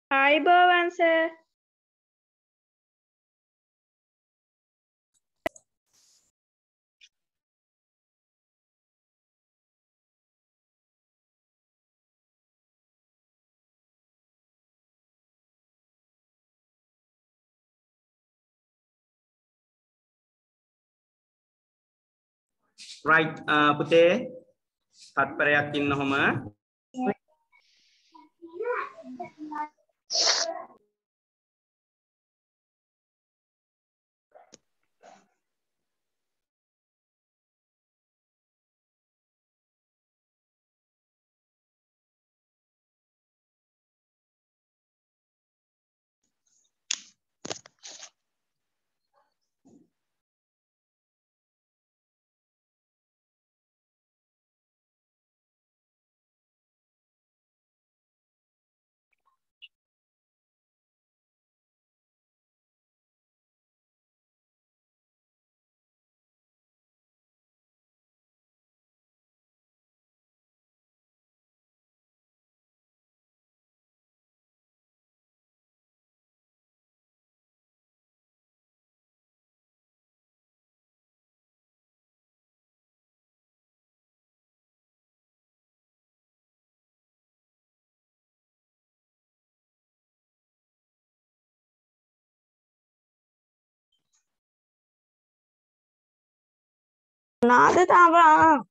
ආයිබෝවන් sir. Right, පුතේ තත්පරයක් ඉන්නකොම Nada tava.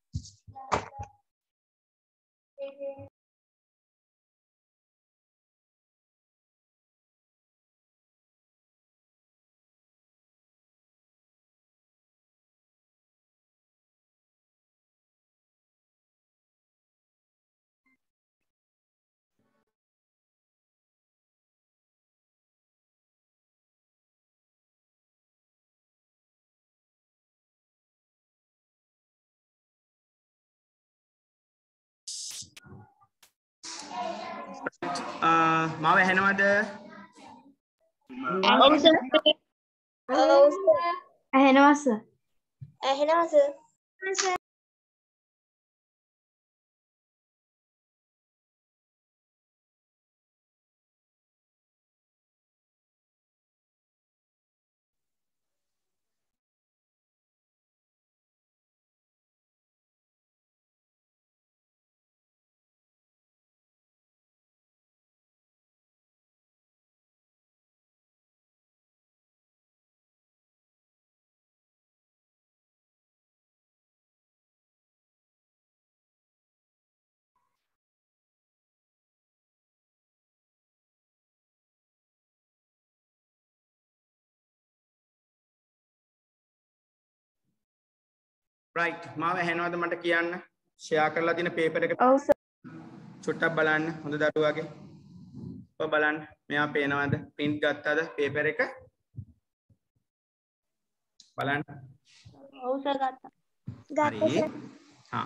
මාව ඇහෙනවද? ඇහෙනවා සර්. Right, මාව ඇහෙනවද මට කියන්න? ෂෙයා කරලා තියෙන පේපර් එක ඔව් සර්. චුට්ටක් බලන්න. හොඳ දරුවාගේ. ඔය බලන්න. මෙයා පේනවද? print ගත්තද පේපර් එක? බලන්න. ඔව් සර් ගත්තා. හරි. හා.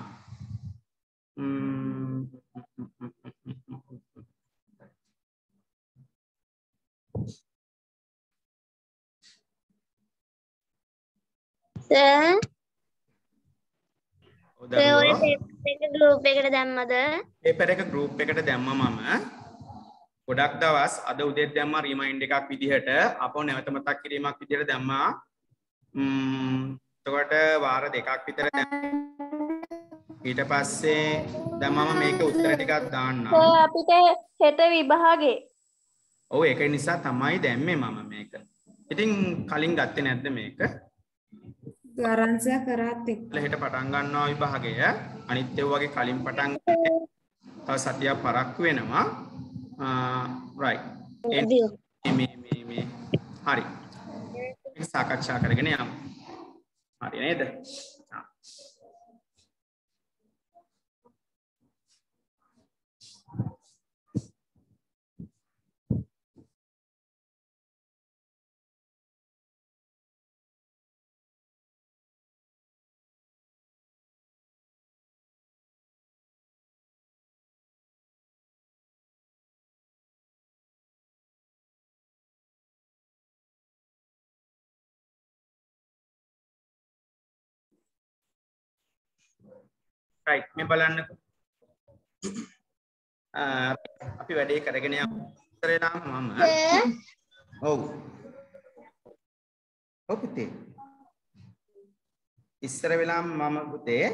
සර් දරුවෝ ගෲප් එකට දැම්මද? පේපර් එක group එකට දැම්මා මම. ගොඩක් දවස් අද උදේත් දැම්මා රිමයින්ඩ් එකක් විදිහට. අපෝ නැවත මතක් කිරීමක් විදිහට දැම්මා. එතකොට වාර දෙකක් විතර ඊට පස්සේ දැන් මම මේක උත්තර ටිකක් දාන්නම්. සර් අපිට හෙට විභාගේ. ඔව් ඒක නිසා තමයි දැම්මේ මම මේක. ඉතින් කලින් ගත්තේ නැද්ද මේක? ගාරන්සිය කරාත් එක්ක. හෙට පටන් ගන්නවා විභාගය. අනිත් ඒවා වගේ කලින් පටන් ගන්න. තව සතියක් පරක්කු වෙනවා. right. මේ හරි. මේක සාකච්ඡා කරගෙන යමු. හරි නේද? right මේ බලන්නකෝ අපි වැඩේ කරගෙන යමු ඉස්සර වෙලාම මම ඔව් පුතේ ඉස්සර වෙලාම මම පුතේ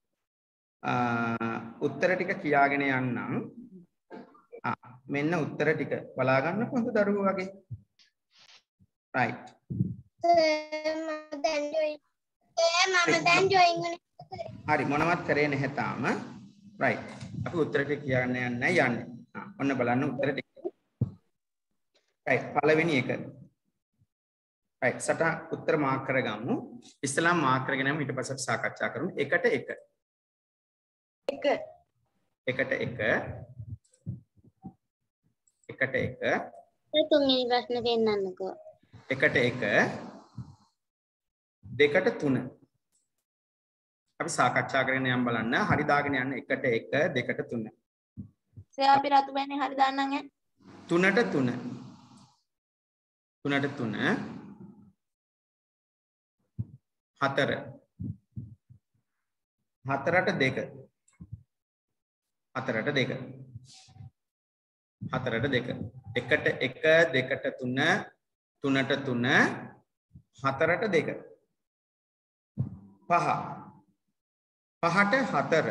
උත්තර ටික කියාගෙන යන්නම් මෙන්න උත්තර ටික බලා ගන්න පොත දරුවෝ වගේ right මම දැන් ජොයින් හරි මොනවත් කරේ නැහැ තාම right අපි උත්තර ටික කියන්න යන්නේ ඔන්න බලන්න උත්තර ටික right පළවෙනි එක right සට උත්තර මාක් කරගමු ඉස්සලා මාක් කරගෙන යමු ඊට පස්සේ සාකච්ඡා කරමු එකට එක තුන්වෙනි ප්‍රශ්න පෙන්නන්නකෝ එකට එක දෙකට තුන අපි සාකච්ඡා කරගෙන යම් බලන්න හරි දාගෙන යන්න එකට එක දෙකට තුන සෑ අපි රතු බෑනේ හරි දාන්නම් ඈ තුනට තුන හතර හතරට දෙක එකට එක දෙකට තුන තුනට තුන හතරට දෙක පහ පහට හතර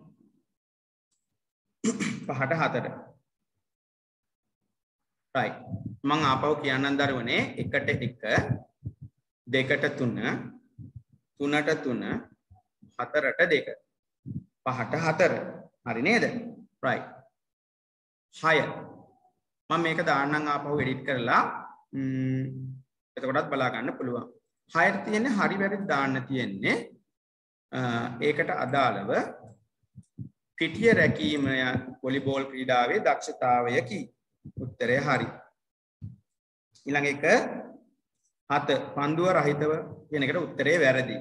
right මම ආපහු කියන්නම් දරුවනේ එකට එක දෙකට තුන තුනට තුන හතරට දෙක පහට හතර හරි නේද right 6 මම මේක දාන්නම් ආපහු එඩිට් කරලා එතකොටත් බලා ගන්න පුළුවන් 6ට තියෙන්නේ හරි වැරදි දාන්න තියෙන්නේ ඒකට අදාළව පිටිය රැකීම වොලිබෝල් ක්‍රීඩාවේ දක්ෂතාවයකි උත්තරය හරි ඊළඟ එක 7 පන්දුව රහිතව කියන එකට උත්තරේ වැරදි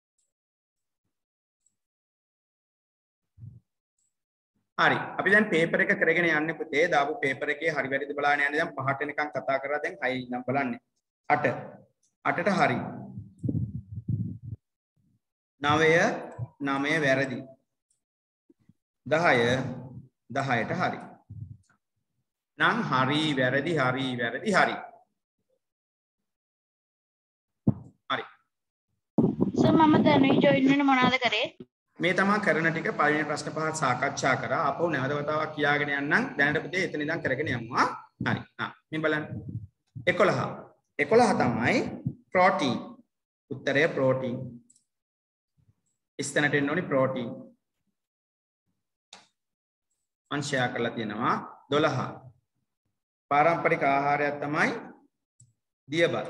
හරි අපි දැන් පේපර් එක කරගෙන යන්නේ පුතේ දාපු පේපර් එකේ හරි වැරදිද බලන්න යන්නේ දැන් 5ට එනකන් කතා කරලා දැන් 6 ඉඳන් බලන්නේ 8ට හරි 9 වැරදි 10ට හරි නම් හරි වැරදි හරි සර් මම දැනුයි ජොයින් වෙන්න මොනවද කරේ මේ තමයි කරන ටික පළවෙනි ප්‍රශ්න පහ සාකච්ඡා කරා ආපහු නැවත වතාවක් කියාගෙන යන්නම් දැනට පුතේ එතන ඉඳන් කරගෙන යමු හරි මේ බලන්න 11 තමයි ප්‍රෝටීන් උත්තරය ප්‍රෝටීන් ඉස්තනට එන්න ඕනි ප්‍රෝටීන් අංශය කරලා තියෙනවා 12 පාරම්පරික ආහාරයක් තමයි දියබත්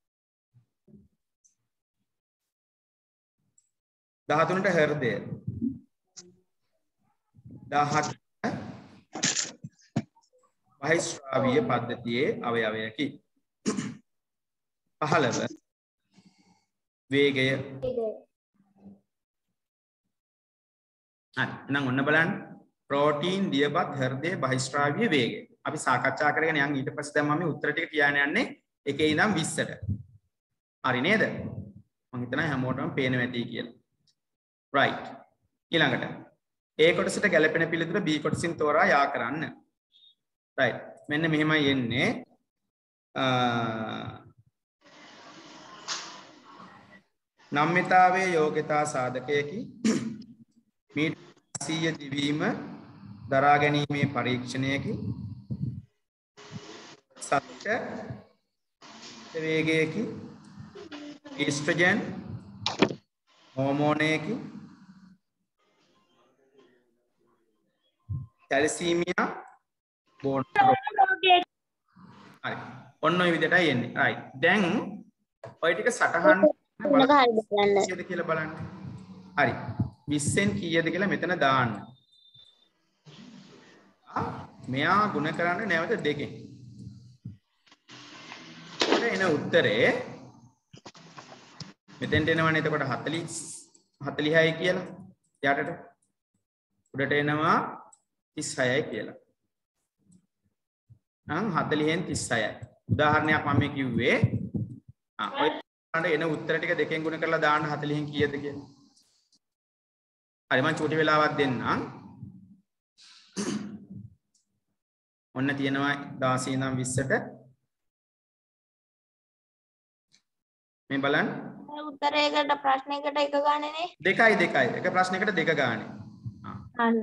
13ට හෘදය 17 බහිස්රාවීය පද්ධතියේ අවයවයකි 15 වේගය හරි එහෙනම් ඔන්න බලන්න ප්‍රෝටීන් දියබත් හෘදය බහිස්රාවීය වේගය අපි සාකච්ඡා කරගෙන යන් ඊට පස්සේ දැන් මම උත්තර ටික කියන්න යන්නේ 1 ඉඳන් 20ට හරි නේද මම හිතනවා හැමෝටම පේනවා ඇති කියලා right ඊළඟට A කොටසට ගැලපෙන පිළිතුර B කොටසින් තෝරා යා කරන්න right මෙන්න මෙහෙමයි එන්නේ නම්‍යතාවයේ යෝග්‍යතා සාධකයකි මීටර් 100 දිවීම දරා ගැනීමේ පරීක්ෂණයකි සත්‍ය වේගයකි ඊස්ට්‍රජන් හෝමෝනයකි තැලසීමියා බෝන් හරි ඔන්න ඔය විදිහටයි එන්නේ right දැන් ඔය ටික සටහන් කීයද කියලා බලන්න හරි 20න් කීයද කියලා මෙතන දාන්න මෙයා ගුණ කරන්න නැවත දෙකෙන් එන උත්තරේ මෙතෙන්ට එනවනේ එතකොට 40යි කියලා යටට උඩට එනවා 36යි කියලා නම් 40න් 36යි උදාහරණයක් මම මේ කිව්වේ ඔය එන උත්තර ටික දෙකෙන් ගුණ කරලා දාන්න 40න් කීයද කියලා හරි මම චූටි වෙලාවක් දෙන්නම් ඔන්න තියෙනවා 16 ඉඳන් 20ට මේ බලන්න උත්තරයකට ප්‍රශ්නයකට එක ගානේ දෙකයි එක ප්‍රශ්නයකට දෙක ගානේ අන්න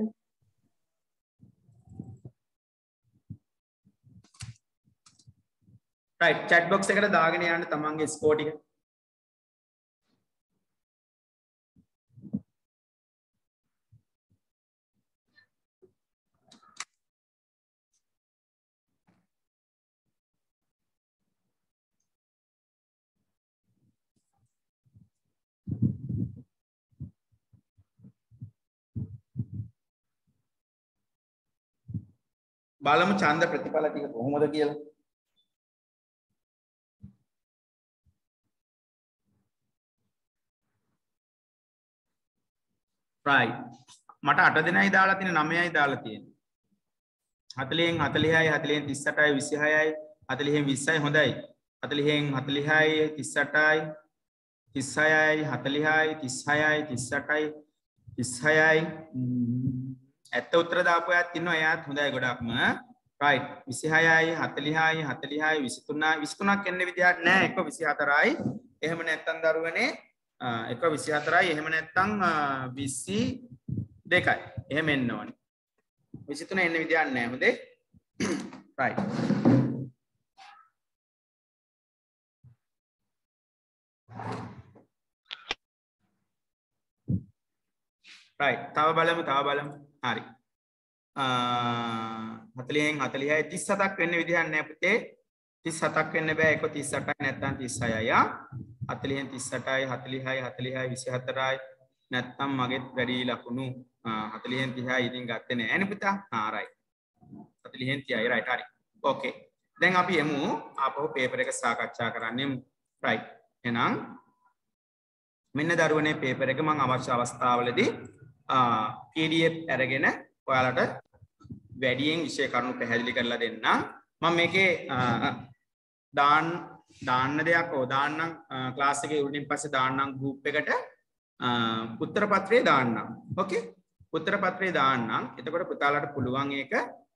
right chat box එකට දාගෙන යන්න තමන්ගේ ස්කෝර් ටික බලමු ඡන්ද ප්‍රතිඵල ටික කොහොමද කියලා. right මට 8 දෙනයි දාලා තියෙන 9යි දාලා තියෙන්නේ. 40න් 40යි 40න් 38යි 26යි 40න් 20යි හොඳයි. 40න් 40යි 38යි 36යි 40යි 36යි 38යි 36යි ඇත්ත උත්තර දාපු අයත් ඉන්නවා එයාත් හොඳයි ගොඩක්ම right 26යි 40යි 40යි 23ක් එන්නේ විදිහක් නැහැ එක 24යි එහෙම නැත්නම් දරුවනේ එක 24යි එහෙම නැත්නම් 22යි එහෙම එන්න ඕනේ 23 එන්නේ විදිහක් නැහැ හොඳේ right right තව බලමු හරි 40න් 40යි 37ක් වෙන්න විදිහක් නැහැ පුතේ 37ක් වෙන්න බෑ ඒක 38යි නැත්නම් 36යි 40න් 38යි 40යි 40යි 24යි නැත්නම් මගෙත් වැඩි ලකුණු 40න් 30යි ඉතින් ගත්තේ නැහැ නේ පුතා right 40න් 30යි right හරි okay දැන් අපි එමු ආපහු පේපර් එක සාකච්ඡා කරන්න right එහෙනම් මෙන්න දරුවනේ පේපර් එක මම අවශ්‍ය අවස්ථාවලදී PDF අරගෙන ඔයාලට වැඩියෙන් විෂය කරුණු පැහැදිලි කරලා දෙන්නම් මම මේකේ දාන්න දෙයක් දාන්නම් ක්ලාස් එකේ උඩින් පස්සේ දාන්නම් group එකට උත්තර පත්‍රය දාන්නම් ඕකේ උත්තර පත්‍රය දාන්නම් එතකොට පුතාලට පුළුවන් ඒක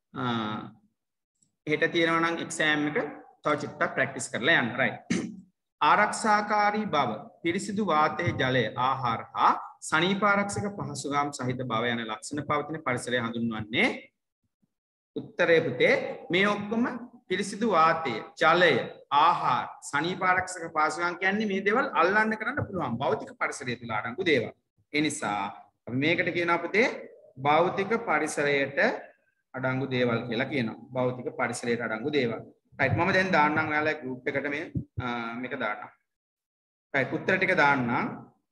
හෙට තියෙනවා නම් එක්සෑම් එක තව චුට්ටක් ප්‍රැක්ටිස් කරලා යන්න right ආරක්ෂාකාරී බව පිරිසිදු වාතයේ ජලය ආහාර හා සනීපාරක්ෂක පහසුකම් සහිත බව යන ලක්ෂණ පවතින පරිසරය හඳුන්වන්නේ උත්තරේ පුතේ මේ ඔක්කොම පිරිසිදු වාතය ජලය ආහාර සනීපාරක්ෂක පහසුකම් කියන්නේ මේ දේවල් අල්ලන්න කරන්න පුළුවන් භෞතික පරිසරය තුල අඩංගු දේවල් ඒ නිසා අපි මේකට කියනවා පුතේ භෞතික පරිසරයට අඩංගු දේවල් කියලා කියනවා භෞතික පරිසරයට අඩංගු දේවල් right මම දැන් දාන්නම් ඔයාලා group එකට මේක දාන්නම් right උත්තර ටික දාන්නම්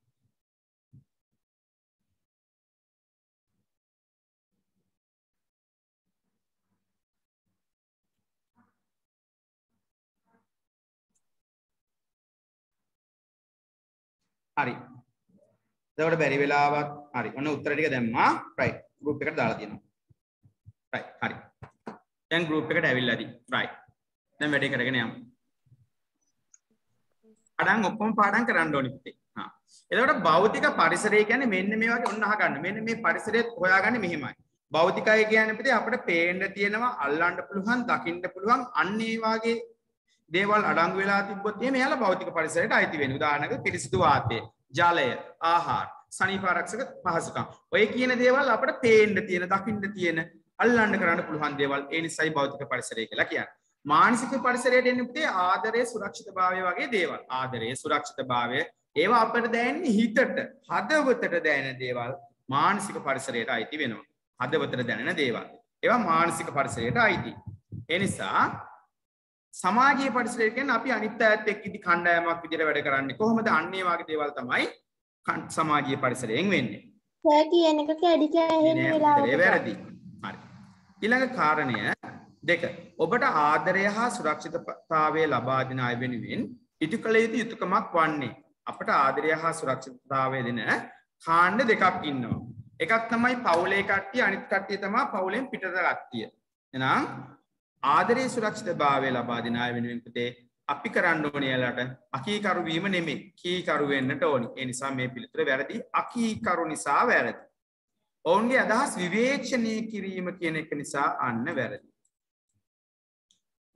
හරි එතකොට බැරි වෙලාවක් හරි ඔන්න උත්තර ටික දැම්මා right group එකට දාලා තියෙනවා right හරි දැන් group එකට ඇවිල්ලාදී right දැන් වැඩේ කරගෙන යමු පාඩම් ඔක්කොම පාඩම් කරන්න ඕනි පුතේ එතකොට භෞතික පරිසරය කියන්නේ මෙන්න මේ වගේ ඔන්න අහගන්න මෙන්න මේ පරිසරය හොයාගන්නේ මෙහෙමයි භෞතිකය කියන්නේ පුතේ අපිට පේන්න තියෙනවා අල්ලන්න පුළුවන් දකින්න පුළුවන් අන්න ඒ වගේ දේවල් අඩංගු වෙලා තිබ්බොත් එහෙම එයාලා භෞතික පරිසරයට අයිති වෙන්නේ උදාහරණයකට පිරිසිදු වාතය ජලය ආහාර සනීපාරක්ෂක පහසුකම් ඔය කියන දේවල් අපිට පේන්න තියෙන දකින්න තියෙන අල්ලන්න කරන්න පුළුවන් දේවල් ඒ නිසායි භෞතික පරිසරය කියලා කියන්නේ මානසික පරිසරයට එන්නේ පුතේ ආදරය සුරක්ෂිතභාවය වගේ දේවල් ආදරය සුරක්ෂිතභාවය ඒවා අපිට දැනෙන්නේ හිතට හදවතට දැනෙන දේවල් මානසික පරිසරයට අයිති වෙනවා හදවතට දැනෙන දේවල් ඒවා මානසික පරිසරයට අයිති ඒ නිසා සමාජීය පරිසරය කියන්නේ අපි අනිත් අයත් එක්ක ඉදි කණ්ඩායමක් විදිහට වැඩ කරන්නේ කොහොමද අන්නේ වගේ දේවල් තමයි සමාජීය පරිසරයෙන් වෙන්නේ සර් කියන එක කැඩි කැහෙන වෙලාවට වැරදි හරි ඊළඟ කාරණය දෙක ඔබට ආදරය හා සුරක්ෂිතතාවය ලබා දෙන අය වෙනුවෙන් ඉටු කළ යුතු යුතුයකමක් වන්නේ අපට ආදරය හා සුරක්ෂිතතාවය දෙන කාණ්ඩ දෙකක් ඉන්නවා එකක් තමයි පවුලේ කට්ටිය අනිත් කට්ටිය තමයි පවුලෙන් පිටත කට්ටිය එහෙනම් ආදරයේ සුරක්ෂිතභාවය ලබා දෙන අය වෙනුවෙන් පුතේ අපි කරන්න ඕනේ යාලට අකීකරු වීම නෙමෙයි කීකරු වෙන්නට ඕනේ. ඒ නිසා මේ පිළිතුර වැරදි. අකීකරු නිසා වැරදි. ඔවුන්ගේ අදහස් විවේචනය කිරීම කියන එක නිසා අන්න වැරදි.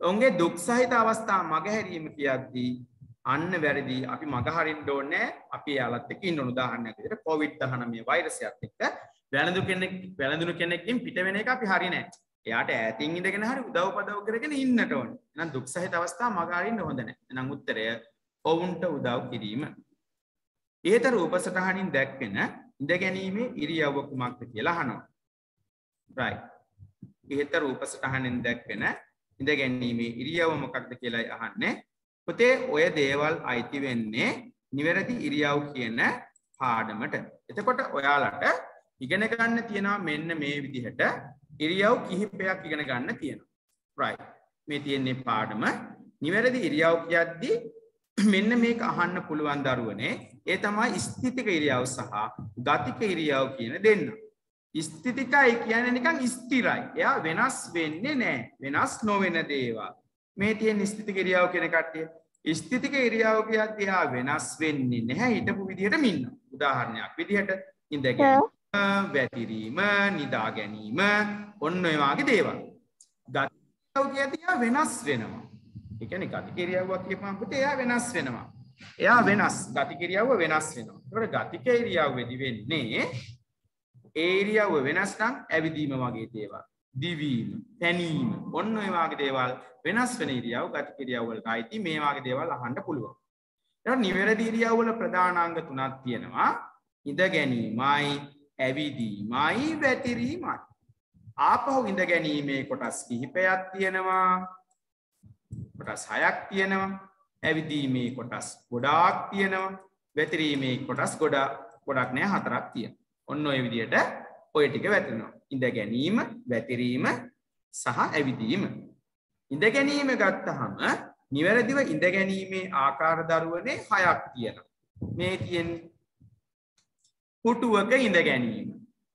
ඔවුන්ගේ දුක් සහිත අවස්ථා මගහැරීම කියද්දී අන්න වැරදි අපි මග හරින්න ඕනේ අපි යාලත් එක්ක ඉන්න උදාහරණයක් විදිහට COVID-19 වෛරසයත් එක්ක වැළඳුණු කෙනෙක්ගෙන් පිට වෙන එක අපි හරි නෑ. එයාට ඈතින් ඉඳගෙන හරි උදව්පදව් කරගෙන ඉන්නට ඕනේ. එහෙනම් දුක් සහිත අවස්ථා මග හරින්න හොඳ නෑ. එහෙනම් උත්තරය ඔවුන්ට උදව් කිරීම. ඉහත රූප සටහනින් දැක්වෙන ඉඳ ගැනීමේ ඉරියව්ව කුමක්ද කියලා අහනවා. right. ඉහත රූප සටහනින් දැක්වෙන ඉඳ ගැනීමේ ඉරියව්ව මොකක්ද කියලායි අහන්නේ. පුතේ ඔය දේවල් අයිති වෙන්නේ නිවැරදි ඉරියව් කියන පාඩමට. එතකොට ඔයාලට ඉගෙන ගන්න තියෙනවා මෙන්න මේ විදිහට ඉරියව් කිහිපයක් ඉගෙන ගන්න තියෙනවා. right. මේ තියෙන්නේ පාඩම. නිවැරදි ඉරියව් කියද්දී මෙන්න මේක අහන්න පුළුවන් දරුවනේ. ඒ තමයි ස්ථිතික ඉරියව් සහ ගතික ඉරියව් කියන දෙන්න. ස්ථිතිකයි කියන්නේ නිකන් ස්ථිරයි. එයා වෙනස් වෙන්නේ නැහැ. වෙනස් නොවන දේවල්. මේ තියෙන ස්ථිතික ඉරියව් කියන කට්ටිය. ස්ථිතික ඉරියව් කියද්දී එයා වෙනස් වෙන්නේ නැහැ. හිටපු විදිහටම ඉන්නවා. උදාහරණයක් විදිහට ඉඳගෙන වැතිරීම, නිදා ගැනීම, ඔන්න ඔය වගේ දේවල්. ගතික කියද්දී එයා වෙනස් වෙනවා. ඒ කියන්නේ ගතික ඉරියව්වක් කියපුවම පුතේ එයා වෙනස් වෙනවා. එයා වෙනස්. ගතික ඉරියව්ව වෙනස් වෙනවා. ඒකට ගතික ඉරියව්වේදී වෙන්නේ ඒ ඉරියව්ව වෙනස් නම් ඇවිදීම වගේ දේවල්. දිවීම, තැනීම, ඔන්න ඔය වගේ දේවල් වෙනස් වෙන ඉරියව් ගතික ඉරියව් වලට අයිති මේ වගේ දේවල් අහන්න පුළුවන්. ඒකට නිවැරදි ඉරියව් වල ප්‍රධානාංග තුනක් තියෙනවා. ඉඳ ගැනීමයි, ඇවිදීමයි, වැතිරීමයි. ආපහු ඉඳ ගැනීමේ කොටස් කිහිපයක් තියෙනවා. කොටස් 6ක් තියෙනවා. ඇවිදීමේ කොටස් ගොඩාක් තියෙනවා. වැතිරීමේ කොටස් ගොඩක් නෑ 4ක් තියෙනවා. ඔන්න ඔය විදිහට ඔය ටික වැටෙනවා. ඉඳ ගැනීම, වැතිරීම සහ ඇවිදීම. ඉඳ ගැනීම ගත්තහම නිවැරදිව ඉඳ ගැනීමේ ආකාර දරුවනේ 6ක් තියෙනවා. මේ තියෙන්නේ පුටුවක ඉඳ ගැනීම.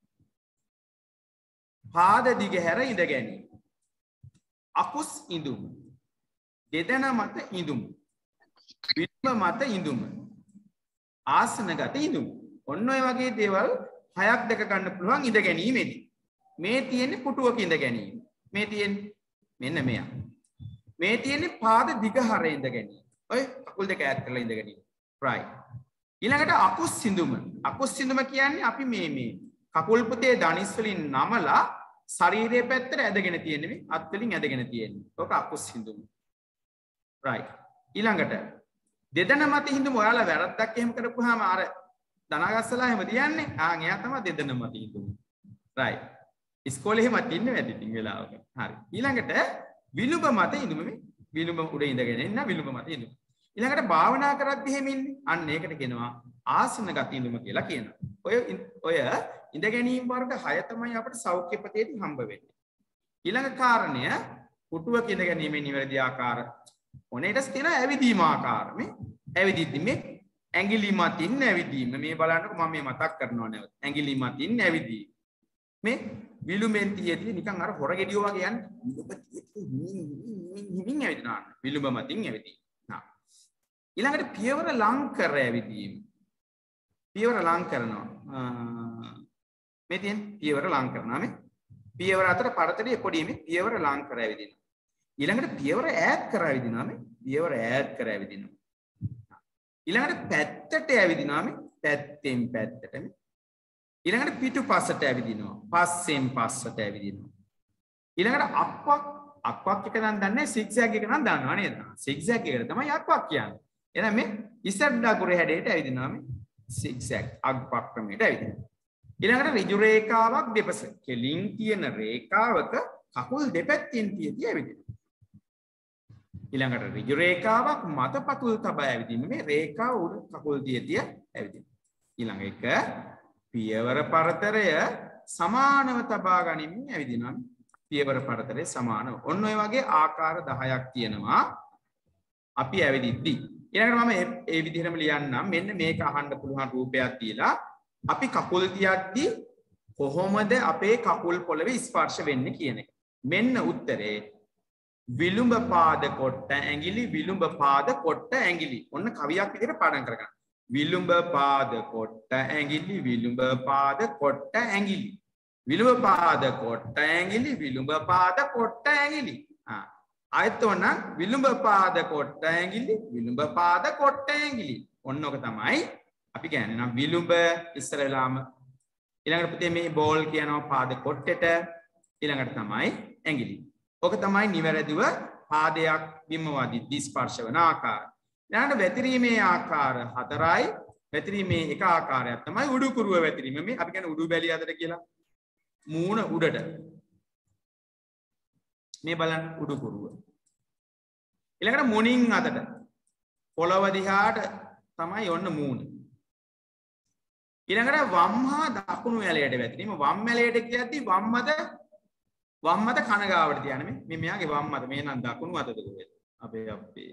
පාද දිග හැර ඉඳ ගැනීම. අකුස් ඉඳුම. දෙදෙන මත ඉඳුම. විලුඹ මත ඉඳුම. ආසනගත ඉඳුම. ඔන්න ඔය වගේ දේවල් 6ක් දැක ගන්න පුළුවන් ඉඳ ගැනීමේදී. මේ තියෙන්නේ පුටුවක ඉඳ ගැනීම. මේ තියෙන්නේ මෙන්න මෙයා. මේ තියෙන්නේ පාද දිග හර ඉඳ ගැනීම. ඔය කකුල් දෙක ඈත් කරලා ඉඳ ගැනීම. right. ඊළඟට අකුස් සිඳුම. අකුස් සිඳුම කියන්නේ අපි මේ කකුල් පුතේ දණිස් වලින් නමලා ශරීරයේ පැත්තට ඇදගෙන තියෙන්නේ මේ අත් වලින් ඇදගෙන තියෙන්නේ. ඔක අකුස් සිඳුම. right. ඊළඟට දෙදෙන මත හිඳුම ඔයාලා වැරද්දක් එහෙම කරපුවාම අර දනගස්සලා එහෙම තියන්නේ. ආන් එයා තමයි දෙදෙන මත හිඳුම. right. ඉස්කෝලේ එහෙම තින්නේ වැඩි ඉතින් වෙලාවක. හරි. ඊළඟට විලුඹ මත හිඳුම මේ විලුඹ උඩ ඉඳගෙන ඉන්න විලුඹ මත හිඳුම. ඊළඟට භාවනා කරද්දී එහෙම ඉන්නේ. අන්න ඒකට කියනවා ආසනගත ඉඳුම කියලා කියනවා. ඔය ඉඳ ගැනීම වර්ග 6 තමයි අපිට සෞඛ්‍ය පතේදී හම්බ වෙන්නේ. ඊළඟ කාරණය පුටුවක ඉඳ ගැනීමේ නිවැරදි ආකාර. ඔනේ ඊට තියෙන ඇවිදීම ආකාර. මේ ඇවිදිද්දි මේ ඇඟිලි මතින් ඇවිදීම. මේ බලන්නකො මම මේ මතක් කරනවා නැවත. ඇඟිලි මතින් ඇවිදීම. මේ විලුඹෙන් තියෙද්දි නිකන් අර හොර ගෙඩියෝ වගේ යන්නේ. හිමින් ඇවිදිනවා. විලුඹ මතින් ඇවිදීම. ඊළඟට පියවර ලං කර ඇවිදීම. පියවර ලං කරනවා. මේ තියෙන පියවර ලං කරනවා මේ. පියවර අතර පරතරයේ පොඩි මේ පියවර ලං කර ඇවිදිනවා. ඊළඟට පියවර ඈත් කර ඇවිදිනවා මේ. පියවර ඈත් කර ඇවිදිනවා. ඊළඟට පැත්තට ඇවිදිනවා මේ. පැත්තෙන් පැත්තට මේ. ඊළඟට පිටුපසට ඇවිදිනවා. පස්සෙන් පස්සට ඇවිදිනවා. ඊළඟට අක්වක් එක නම් දන්නේ සිග්සැග් එක නම් දන්නවා නේද? සිග්සැග් එකට තමයි අක්වක් කියන්නේ. එහෙනම් මේ ඉස්සරහ දකුරේ හැඩයට ඇවිදිනවා මේ සිග්සැග් අක්වක් ක්‍රමයට ඇවිදිනවා. ඊළඟට ඍජු රේඛාවක් දෙපස කෙලින් තියෙන රේඛාවක කකුල් දෙපැත්තෙන් තියදී ඇවිදිනවා. ඊළඟට ඍජු රේඛාවක් මත පතුල් තබා ඇවිදින්න මේ රේඛාව උඩ කකුල් තියදී ඇවිදිනවා. ඊළඟ එක පියවර පරතරය සමානව තබා ගනිමින් ඇවිදිනවා. පියවර පරතරය සමානව. ඔන්න ඔය වගේ ආකාර 10ක් තියෙනවා අපි ඇවිදිද්දී. ඊළඟට මම මේ විදිහටම ලියන්නම්. මෙන්න මේක අහන්න පුළුවන් රූපයක් තියලා අපි කකුල් තියද්දී කොහොමද අපේ කකුල් පොළවේ ස්පර්ශ වෙන්නේ කියන එක. මෙන්න උත්තරේ විලුඹ පාද කොට්ට ඇඟිලි විලුඹ පාද කොට්ට ඇඟිලි. ඔන්න කවියක් විදිහට පාඩම් කරගන්න. විලුඹ පාද කොට්ට ඇඟිලි විලුඹ පාද කොට්ට ඇඟිලි. විලුඹ පාද කොට්ට ඇඟිලි විලුඹ පාද කොට්ට ඇඟිලි. ආයෙත් ඕන විලුඹ පාද කොට ඇඟිලි විලුඹ පාද කොට ඇඟිලි. ඔන්න ඔක තමයි අපි කියන්නේ නම් විලුඹ ඉස්සර වෙලාම ඊළඟට පුතේ මේ බෝල් කියනවා පාද කොට්ටෙට ඊළඟට තමයි ඇඟිලි. ඔක තමයි නිවැරදිව පාදයක් බිම වදිද්දී ස්පර්ශ වන ආකාරය. ඊළඟට වැතිරීමේ ආකාර 4යි. වැතිරීමේ එක ආකාරයක් තමයි උඩුකුරුව වැතිරීම. මේ අපි කියන්නේ උඩු බැලිය අතට කියලා. මූණ උඩට. මේ බලන්න උඩුකුරුව. ඊළඟට මුණින් අතට. පොළව දිහාට තමයි ඔන්න මූණ. ඊළඟට වම් හා දකුණු ඇලයට වැතිරීම. වම් ඇලයට කියද්දි වම් අත කන ගාවට තියන්නේ මේ මෙයාගේ වම් අත මේ නම් දකුණු අතද කොහෙද? අපේ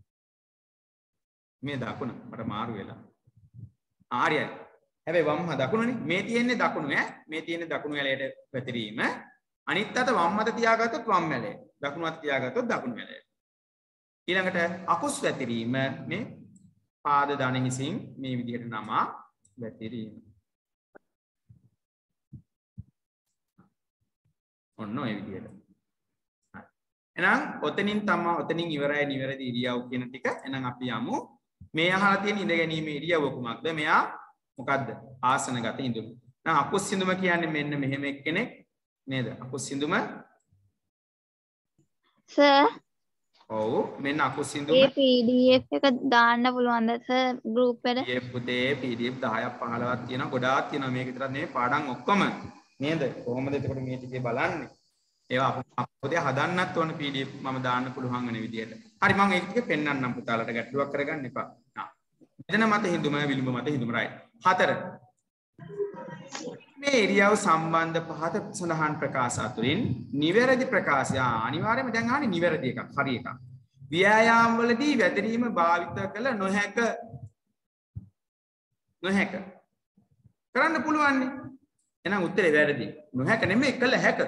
මේ දකුණ මට මාරු වෙලා. ආර්යයි. හැබැයි වම් හා දකුණනේ. මේ තියෙන්නේ දකුණු ඈ. මේ තියෙන්නේ දකුණු ඇලයට වැතිරීම. අනිත් අත වම් අත තියාගත්තොත් වම් ඇලය. දකුණු අත තියාගත්තොත් දකුණු ඇලය. ඊළඟට අකුස් වැතිරීම මේ පාද දන හිසින් මේ විදිහට නමා වැතිරීම. ඔන්න ඔය විදිහට. හරි. එහෙනම් ඔතනින් ඉවරයි නිවැරදි ඉරියව් කියන ටික. එහෙනම් අපි යමු මේ අහලා තියෙන ඉඳ ගැනීම ඉරියව්ව කුමක්ද? මෙයා මොකද්ද? ආසනගත ඉඳුම. එහෙනම් අකුස් සිඳුම කියන්නේ මෙන්න මෙහෙම එක්කෙනෙක් නේද? අකුස් සිඳුම සර් ඔව් මෙන්න අකුස් සිඳුම. ඒ PDF එක දාන්න පුළුවන්ද සර් ගෲප් එකට? මේ පුතේ PDF 10ක් 15ක් තියෙනවා. ගොඩාක් තියෙනවා. මේක විතරක් නෙමෙයි පාඩම් ඔක්කොම නේද? කොහොමද එතකොට මේ ටිකේ බලන්නේ? ඒවා අපෝදේ හදන්නත් ඕන PDF මම දාන්න පුළුවන් වෙන විදියට. හරි මම ඒක ටික පෙන්නන්නම් පුතාලට ගැටලුවක් කරගන්න එපා. මෙතන මත හිඳුම විලුඹ මත හිඳුම right. 4. මේ ඉරියව් සම්බන්ධ පහත සඳහන් ප්‍රකාශ අතුරින් නිවැරදි ප්‍රකාශය අනිවාර්යයෙන්ම දැන් අහන්නේ නිවැරදි එකක් හරි එකක්. ව්‍යායාම වලදී වැදීම භාවිත කළ නොහැක කරන්න පුළුවන් නේ. එහෙනම් උත්තරේ වැරදි. නොහැක නෙමෙයි කළ හැක.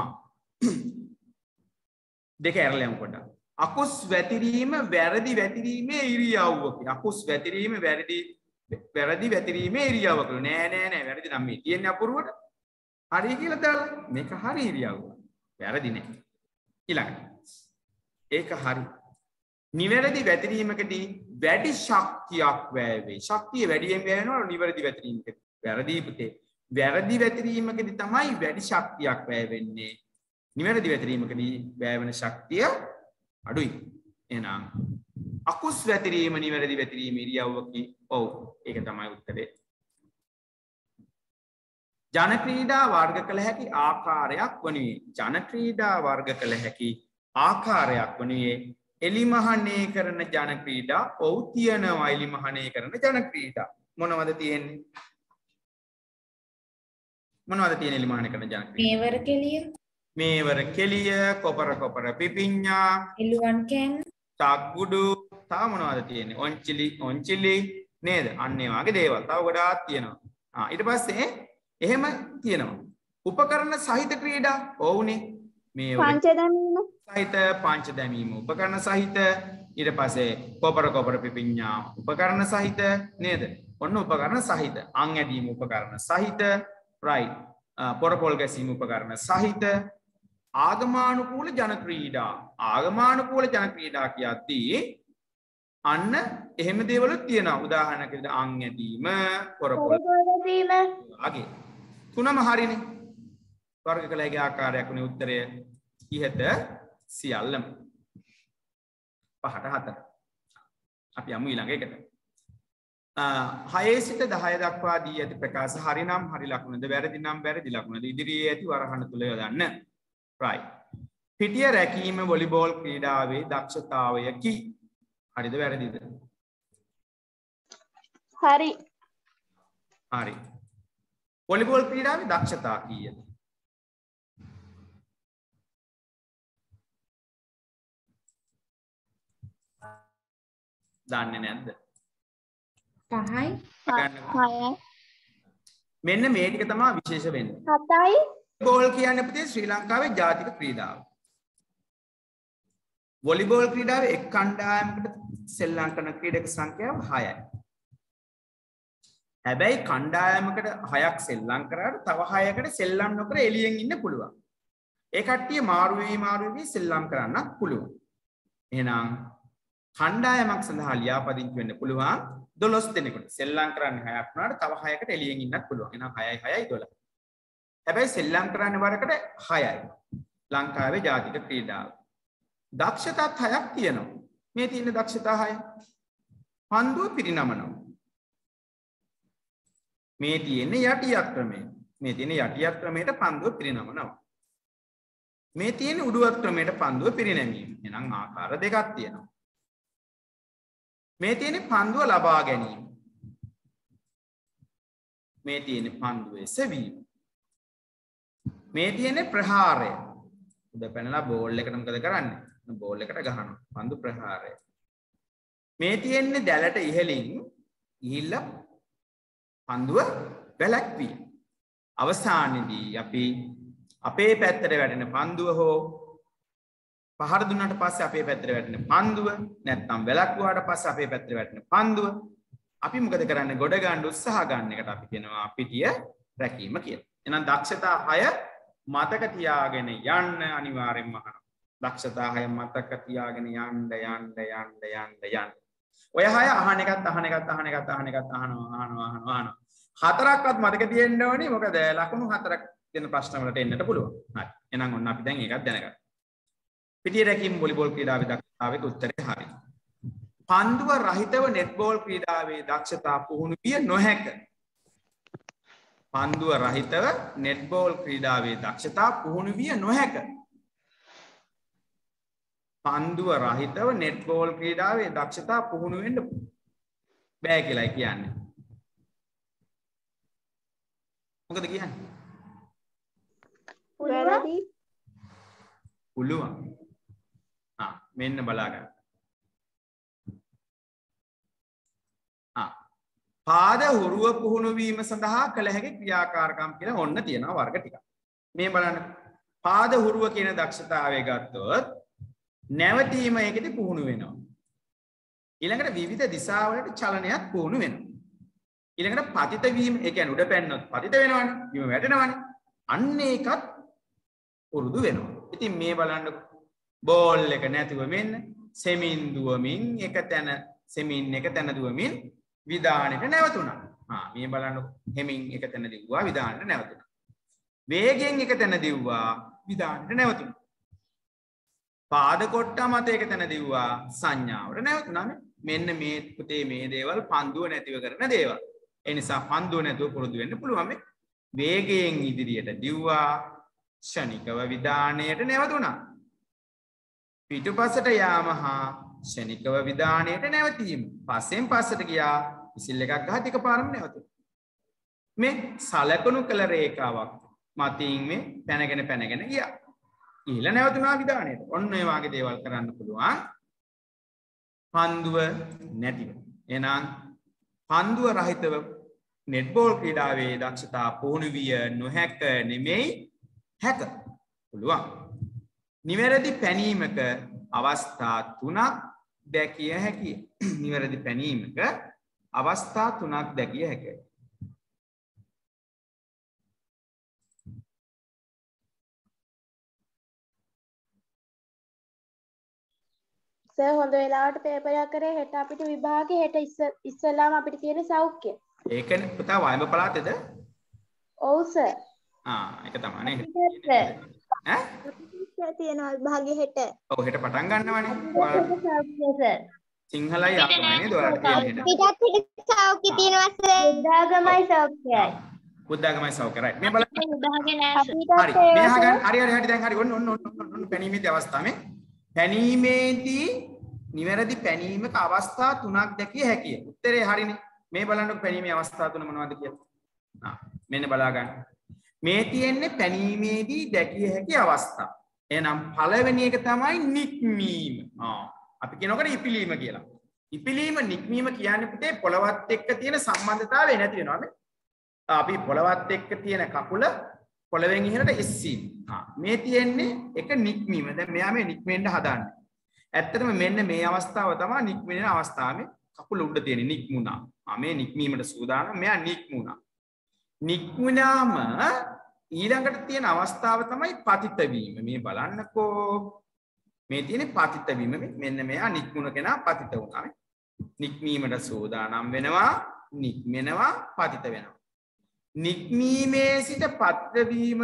දෙක ඇරලා පොඩ්ඩක්. අකුස් වැතිරීම වැරදි වැතිරීමේ ඉරියව්වක. අකුස් වැතිරීම වැරදි වැතිරීමේ ඉරියව්වක. නෑ වැරදි නම් මේ තියෙන්නේ අපුරුවට. හරි කියලා දාලා. මේක හරි ඉරියව්ව. වැරදි නෑ. ඊළඟට. ඒක හරි. නිවැරදි වැතිරීමකදී වැඩි ශක්තියක් වැය වේ. ශක්තිය වැඩියෙන් වැය වෙනවා නිවැරදි වැතිරීමකදී. වැරදි පුතේ. වැරදි වැතිරීමකදී තමයි වැඩි ශක්තියක් වැය වෙන්නේ. නිවැරදි වැතිරීමකදී වැය වෙන ශක්තිය අඩුයි. එහෙනම් අකුස් වැතිරීම නිවැරදි වැතිරීම ඉරියව්වකි. ඔව් ඒක තමයි උත්තරේ. ජන ක්‍රීඩා වර්ග කළ හැකි ආකාරයක් වනුයේ ජන ක්‍රීඩා වර්ග කළ හැකි ආකාරයක් වනුයේ එලිමහනේ කරන ජන ක්‍රීඩා ඔව් තියනවා. එලිමහනේ කරන ජන ක්‍රීඩා මොනවද තියෙන්නේ? මොනවද තියෙන්නේ එලිමහනේ කරන ජන ක්‍රීඩා? මේවර කෙලිය කොපර පිපිඤ්ඤා එළුවන් කෑම චක්කුඩු තව මොනවද තියෙන්නේ? ඔන්චිලි නේද? අන්න ඒ වගේ දේවල් තව ගොඩාක් තියෙනවා. ඊට පස්සේ එහෙම තියෙනවා. උපකරණ සහිත ක්‍රීඩා ඔව්නේ. මේ පංචදමීම සහිත පංච දැමීම උපකරණ සහිත ඊට පස්සේ කොපර පිපිඤ්ඤා උපකරණ සහිත නේද? ඔන්න උපකරණ සහිත අං ඇදීම උපකරණ සහිත right. පොරපොල් ගැසීම උපකරණ සහිත ආගමානුකූල ජන ක්‍රීඩා. ආගමානුකූල ජන ක්‍රීඩා කියද්දී අන්න එහෙම දේවලුත් තියෙනවා. උදාහරණයක් විදිහට අං ඇදීම පොරපොල් වීම අගේ තුනම හරිනේ. වර්ග කළ හැකි ආකාරයක් උනේ උත්තරය ඉහත සියල්ලම. 5ට 4. අපි යමු ඊළඟ එකට. 6 සිට 10 දක්වා දී ඇති ප්‍රකාශ හරි නම් හරි ලකුණද වැරදි නම් වැරදි ලකුණද ඉදිරියේ ඇති වරහණ තුල යොදන්න. right. පිටිය රැකීම වොලිබෝල් ක්‍රීඩාවේ දක්ෂතාවයකි. හරිද වැරදිද? හරි හරි. වොලිබෝල් ක්‍රීඩාවේ දක්ෂතා කීයද? දන්නේ නැද්ද? 5යි. මෙන්න මේ ටික තමයි විශේෂ වෙන්නේ. 7යි. වොලිබෝල් කියන්නේ පුතේ ශ්‍රී ලංකාවේ ජාතික ක්‍රීඩාව. වොලිබෝල් ක්‍රීඩාවේ එක් කණ්ඩායමකට සෙල්ලම් කරන ක්‍රීඩක සංඛ්‍යාව 6යි. හැබැයි කණ්ඩායමකට 6ක් සෙල්ලම් කරාට තව 6කට සෙල්ලම් නොකර එළියෙන් ඉන්න පුළුවන්. ඒ කට්ටිය මාරු වෙවි සෙල්ලම් කරන්නත් පුළුවන්. එහෙනම් කණ්ඩායමක් සඳහා ලියාපදිංචි වෙන්න පුළුවන් 12 දෙනෙකුට. සෙල්ලම් කරන්න 6ක් වුණාට තව 6කට එළියෙන් ඉන්නත් පුළුවන්. එහෙනම් 6යි 6යි 12. හැබැයි සෙල්ලම් කරන්න වරකට 6යි. ලංකාවේ ජාතික ක්‍රීඩාව. දක්ෂතාත් 6ක් තියෙනවා. මේ තියෙන දක්ෂතා 6. පන්දුව පිරිනමනවා. මේ තියෙන යටියක් ක්‍රමය. මේ තියෙන යටියක් ක්‍රමයට පන්දුව පිරිනමනවා. මේ තියෙන උඩුවක් ක්‍රමයට පන්දුව පිරිනැමීම. එහෙනම් ආකාර දෙකක් තියෙනවා. මේ තියෙන පන්දුව ලබා ගැනීම. මේ තියෙන පන්දුව එසවීම. මේ තියෙන ප්‍රහාරය. උඩ පැනලා බෝල් එකට මොකද කරන්නේ? බෝල් එකට ගහනවා. පන්දු ප්‍රහාරය. මේ තියෙන්නේ දැලට ඉහළින් ගිහිල්ලා පන්දුව වැළැක්වීම. අවසානයේදී අපි අපේ පැත්තට වැටෙන පන්දුව හෝ පහර දුන්නාට පස්සේ අපේ පැත්තට වැටෙන පන්දුව නැත්නම් වැළැක්වුවාට පස්සේ අපේ පැත්තට වැටෙන පන්දුව අපි මොකද කරන්නේ? ගොඩ ගන්න උත්සාහ ගන්න එකට අපි කියනවා පිටිය රැකීම කියලා. එහෙනම් දක්ෂතා 6 මතක තියාගෙන යන්න අනිවාර්යෙන්ම අහනවා. දක්ෂතා 6 මතක තියාගෙන යන්න. ඔය 6 අහන එකත් අහනවා. 4ක්වත් මතක තියෙන්න ඕනේ. මොකද ලකුණු 4ක් දෙන ප්‍රශ්න වලට එන්නට පුළුවන්. හරි. එහෙනම් ඔන්න අපි දැන් ඒකත් දැනගන්න. පිටිය රැකීම වොලිබෝල් ක්‍රීඩාවේ දක්ෂතාවේ උත්තරේ හරි. පන්දුව රහිතව නෙට්බෝල් ක්‍රීඩාවේ දක්ෂතා පුහුණු විය නොහැක. පන්දුව රහිතව නෙට්බෝල් ක්‍රීඩාවේ දක්ෂතා පුහුණු විය නොහැක. පන්දුව රහිතව නෙට්බෝල් ක්‍රීඩාවේ දක්ෂතා පුහුණු වෙන්න බෑ කියලායි කියන්නේ. මොකද කියන්නේ? පුළුවන්. මෙන්න බලා ගන්න. පාද හුරුව පුහුණු වීම සඳහා කළ හැකි ක්‍රියාකාරකම් කියලා ඔන්න තියෙනවා වර්ග ටිකක්. මේ බලන්න. පාද හුරුව කියන දක්ෂතාවය ගත්තොත් නැවතීම ඒකෙදි පුහුණු වෙනවා. ඊළඟට විවිධ දිශාවලට චලනයක් පුහුණු වෙනවා. ඊළඟට පතිත වීම, ඒ කියන්නේ උඩ පැන්නොත් පතිත වෙනවනේ, බිම වැටෙනවනේ. අන්න ඒකත් පුරුදු වෙනවා. ඉතින් මේ බලන්න බෝල් එක නැතුව මෙන්න සෙමින් දුවමින් එක තැන දුවමින් විදානෙට නැවතුණා. මේ බලන්න හෙමින් එක තැන දිව්වා විදානෙට නැවතුණා. වේගෙන් එක තැන දිව්වා විදානෙට නැවතුණා. පාද කොට්ට මත එක තැන දිව්වා සංඥාවට නැවතුණා. මෙන්න මේ පුතේ මේ දේවල් පන්දුව නැතිව කරන දේවල්. ඒ නිසා පන්දුව නැතුව පුරුදු වෙන්න පුළුවන්. මේ වේගයෙන් ඉදිරියට දිව්වා ක්ෂණිකව විදානයට නැවතුණා. පිටුපසට යාම හා ක්ෂණිකව විදානයට නැවතීම. පස්සෙන් පස්සට ගියා විසිල් එකක් ගහත් එකපාරම නැවතුණා. මේ සලකනු කළ රේඛාවක් මතින් මේ පැනගෙන ගියා. ඊළ නැවතුණා විදානයට. ඔන්න ඔය වගේ දේවල් කරන්න පුළුවන් පන්දුව නැතිව. එහෙනම් පන්දුව රහිතව නෙට්බෝල් ක්‍රීඩාවේ දක්ෂතා පුහුණු විය නොහැක නෙමෙයි හැක. පුළුවන්. නිවැරදි පැනීමක අවස්ථා 3ක් දැකිය හැකියි. නිවැරදි පැනීමක අවස්ථා 3ක් දැකිය හැකියි. සර් හොඳ වෙලාවට පේපර් එක කරේ හෙට අපිට විභාගේ හෙට ඉස්සෙල්ලාම අපිට තියෙන සෞඛ්‍ය. ඒකනේ පුතා වයඹ පළාතේද? ඔව් සර්. ඒක තමයි නේ. ඈ? තියෙනවා විභාගේ හෙට. ඔව් හෙට පටන් ගන්නවනේ. සෞඛ්‍ය සර්. සිංහලයි අපමණයි නේද ඔයාලට තියෙන්නේ හෙට. පිටත් සෞඛ්‍ය තියෙනවා සර්. බුද්ධාගමයි සෞඛ්‍යයි. බුද්ධාගමයි සෞඛ්‍ය right. මේ බලන්න. විභාගේ නෑ. හරි. මේ අහගන්න. හරි දැන් හරි. ඔන්න පැනීමේදී අවස්ථාවේ පැනීමේදී නිවැරදි පැනීමක අවස්ථා 3ක් දැකිය හැකියි. උත්තරේ හරිනේ. මේ බලන්නකො පැනීමේ අවස්ථා 3 මොනවද කියලා. මෙන්න බලා ගන්න. මේ තියෙන්නේ පැනීමේදී දැකිය හැකි අවස්ථා. එහෙනම් පළවෙනි එක තමයි නික්මීම. අපි කියනකොට ඉපිලීම කියලා. ඉපිලීම නික්මීම කියන්නේ පුතේ පොළවත් එක්ක තියෙන සම්බන්ධතාවය නැති වෙනවා නේ. අපි පොළවත් එක්ක තියෙන කකුල පොළවෙන් ඉහළට එස්සීම. මේ තියෙන්නේ එක නික්මීම. දැන් මෙයා මේ නික්මෙන්න හදාන්නේ. ඇත්තටම මෙන්න මේ අවස්ථාව තමයි නික්මෙන අවස්ථාවේ කකුල උඩ තියෙන නික්මුණා. මේ නික්මීමට සූදානම්. මෙයා නික්මුණා. නික්මුණාම ඊළඟට තියෙන අවස්ථාව තමයි පතිත වීම. මේ බලන්නකෝ. මේ තියෙන්නේ පතිත වීම. මෙන්න මෙයා නික්මුණ කෙනා පතිත වුණා. නික්මීමට සූදානම් වෙනවා, නික්මෙනවා, පතිත වෙනවා. නික්මීමේ සිට පතිත වීම